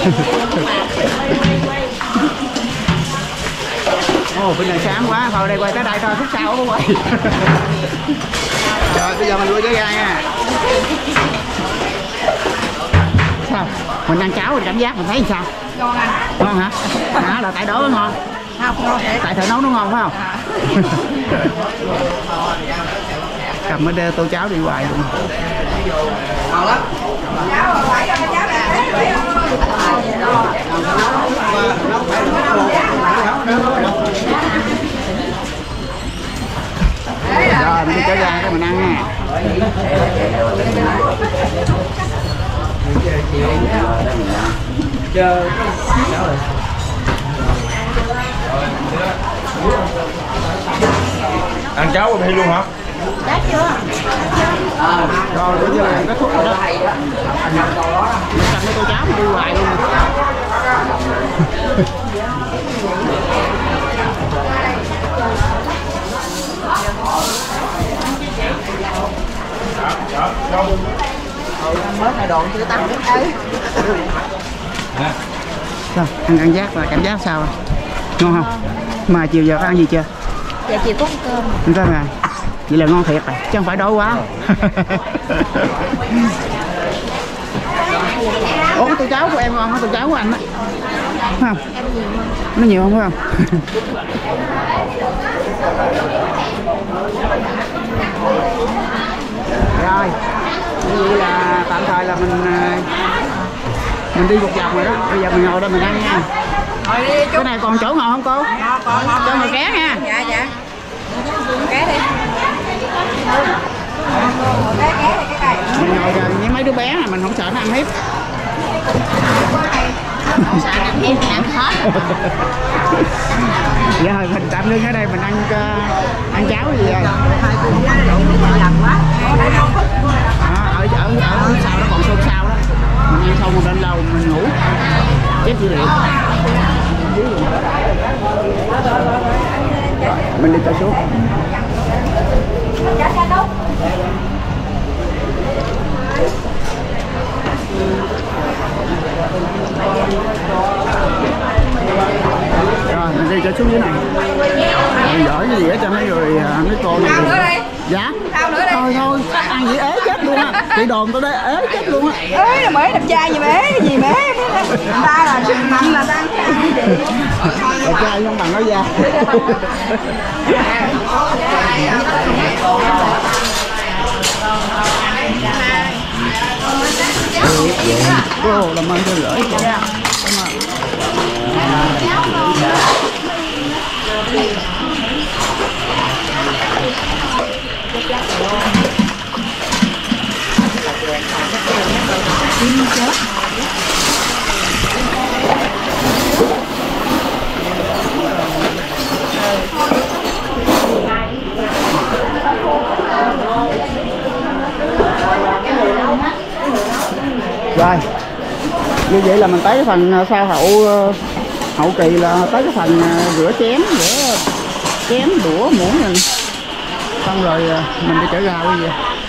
Ồ, bên này sáng quá, thôi đây quay tới đây thôi, phút sau có quay. Rồi bây giờ mình quay cái gai nha. Sao? Mình ăn cháo mình cảm giác mình thấy sao? Ngon anh. Ngon hả? Hả là tại đó mới ngon. Không, ngon thiệt. Tại thợ nấu nó ngon phải không? Cầm cái tô cháo đi hoài luôn. Ngon lắm. Cháo phải cho cháo này để rồi mình đi cháo ra cái mình ăn nha. Chờ. Ăn cháo ở đây luôn hả? Đã chưa? Rồi bây giờ kết thúc rồi đó. Mình cầm cái tô cháo mình đi hoài luôn. Mớt này độn chưa tăng biết ấy. Sao? Ăn ăn giác và cảm giác sao? Ngon không? Mà chiều giờ có ăn gì chưa? Dạ chiều có cơm. Ăn cơm à? Vậy là ngon thiệt rồi, chứ không phải đói quá. Ủa cái tô cháo của em ngon hơn tô cháo của anh á. Phải không? Nó nhiều không phải không? Rồi, vậy là tạm thời là mình mình đi một vòng rồi đó. Bây giờ mình ngồi đây mình ăn nha. Ngồi đi chú. Cái này còn chỗ ngồi không cô? Còn còn còn. Cho người ké nha. Dạ dạ. Ké đi. Ké ké này cái này. Mình ngồi gần với mấy đứa bé này mình không sợ nó ăn hiếp. Không sợ ăn hiếp thì ăn hết. Dạ rồi mình tạm ngưng ở đây mình ăn uh, ăn cháo gì rồi. Làm quá. À, ở ở ở phía sau nó còn xôn xao đó. Mình ăn xong rồi lên lầu mình ngủ. Chép dữ liệu. Rồi, mình đi tới xuống. Rồi mình đi cho xuống dưới này. Mình giỏi cái gì hết cho mấy người mấy cô này. Sao nữa đi? Dạ. Sao nữa đi? Thôi thôi, ăn gì ế chết luôn á. Chị đồn tôi đây ế chết luôn á. Ế là mễ đẹp trai gì mà ế cái gì mà ế. Ta là sức mạnh là ta đẹp trai không bằng nói ra. Cô làm ơn cho gửi. Rồi, như vậy là mình tới cái phần sau hậu hậu kỳ là tới cái phần rửa chén, rửa chén đũa muỗng rồi. Xong rồi mình đi chở gạo cái gì.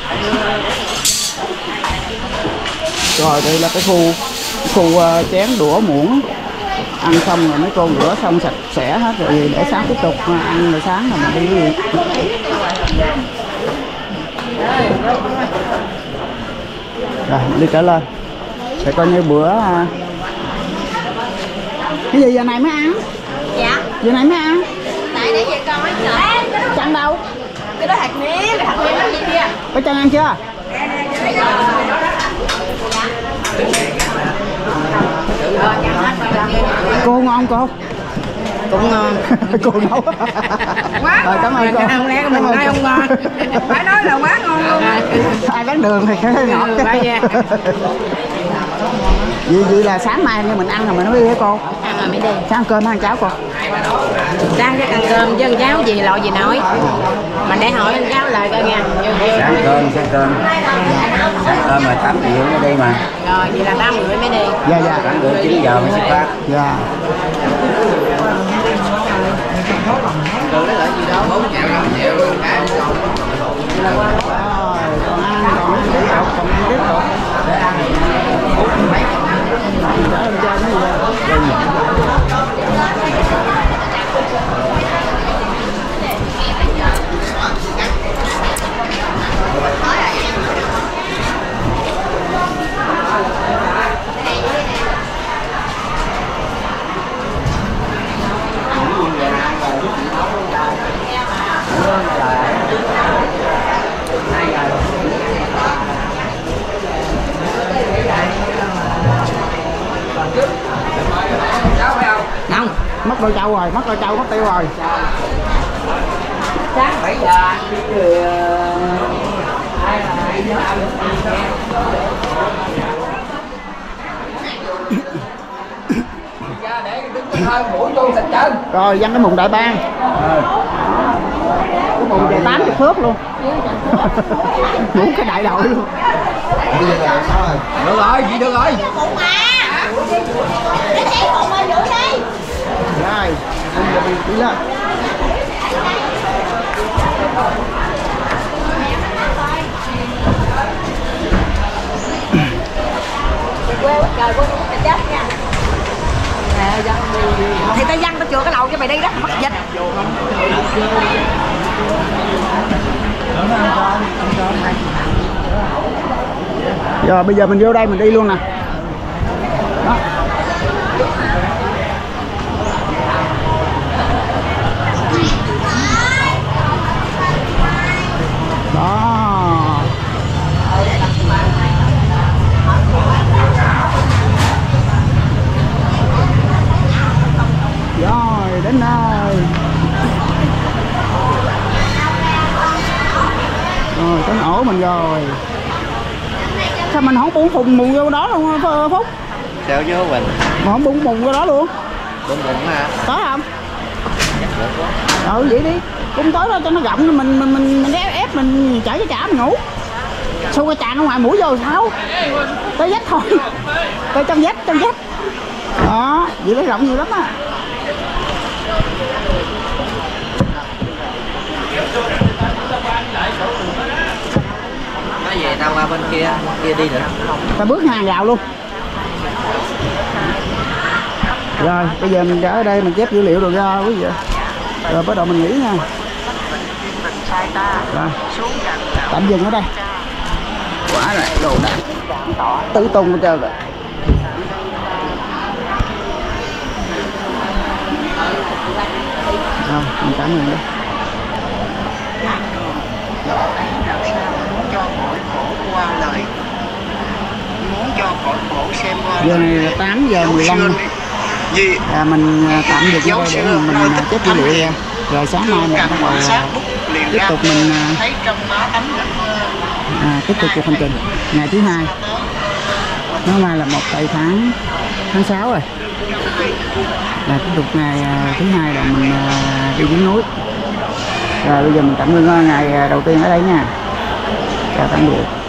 Rồi đây là cái khu khu chén đũa muỗng. Ăn xong rồi mấy cô rửa xong sạch sẽ hết rồi để sáng tiếp tục ăn rồi sáng rồi mình đi cái gì. Rồi đi trở lên. Để coi như bữa cái gì giờ này mới ăn? Dạ. Giờ này mới ăn? Tại để về con ấy sợ. Chăn đâu? Cái đó hạt nếp, hạt nếp nó gì kia. Có chăn ăn chưa? Cô ngon cô? Cũng ngon. Cô nấu. Quá rồi, cảm ơn cô. Không lẽ mình nói không ngon. Phải nói là quá ngon luôn. Ai bán đường thì cái ngọt. Vậy, vậy là sáng mai như mình ăn rồi mình nói đi hả cô? Ăn rồi mới đi. Sáng ăn cơm hay ăn cháo cô? Sáng chắc ăn cơm chứ ăn cháo gì loại gì nói. Mình để hỏi ăn cháo lời coi nha. Sáng cơm, sáng cơm. Sáng cơm rồi tám giờ mới đi mà. Rồi vậy là tám rưỡi mới đi. Dạ dạ. tám rưỡi chín giờ mới xuất phát. Dạ. Từ đó là gì đâu, bốn triệu, năm triệu luôn cả. Rồi, còn ăn, còn ăn tiếp tục, còn ăn tiếp tục. Để ăn. Chở lên trên cái gì coi trâu rồi, mất coi trâu, mất tiêu rồi. Sáng bảy giờ đi người ai là ai nhớ ăn rồi dăng cái mùng đại bang. Cái mùng chạy tám chục thước luôn. Ngủ cái đại đội luôn. Được rồi, chị được rồi. Rồi, bây giờ mình đi lên. Quê quá trời quá mày chết nha. Thì tao văng tao chừa cái lầu cho mày đi đó, mất dịch. Rồi bây giờ mình vô đây mình đi luôn nè. Đó. Đó. Rồi đến nơi. Rồi tới ổ mình rồi. Sao mình không bung phùng mùng vô đó luôn Phúc? Sao chứ mình Mà không bung mùng vô đó luôn? bún bún hả? Có không? Ừ vậy đi. Bung tới đó cho nó rộng mình mình mình, mình ép ép mình chở cái chả mình ngủ. Xô cái tràn ở ngoài mũi vô sao? Tới vách thôi. Tới trong vách trong vách. Đó, vậy nó rộng nhiều lắm á. Nói về tao qua bên kia, kia đi nữa. Ta bước hàng rào luôn. Rồi, bây giờ mình đã ở đây mình chép dữ liệu rồi ra quý vị. Rồi bắt đầu mình nghỉ nha. Rồi, tạm dừng ở đây. Quá rồi, đồ đạc tứ tung hết trơn rồi. Rồi, mình cảm ơn đây. Giờ này là tám giờ mười lăm. À, mình tạm dừng ở đây để mình chép dữ liệu ra. Rồi sáng mai mình bắt đầu tiếp tục mình à, tiếp tục cuộc hành trình ngày thứ hai. Hôm nay là một tây tháng tháng sáu rồi. Là tiếp tục ngày thứ hai là mình đi xuống núi. Rồi bây giờ mình tạm ngưng ngày đầu tiên ở đây nha. Chào tạm biệt.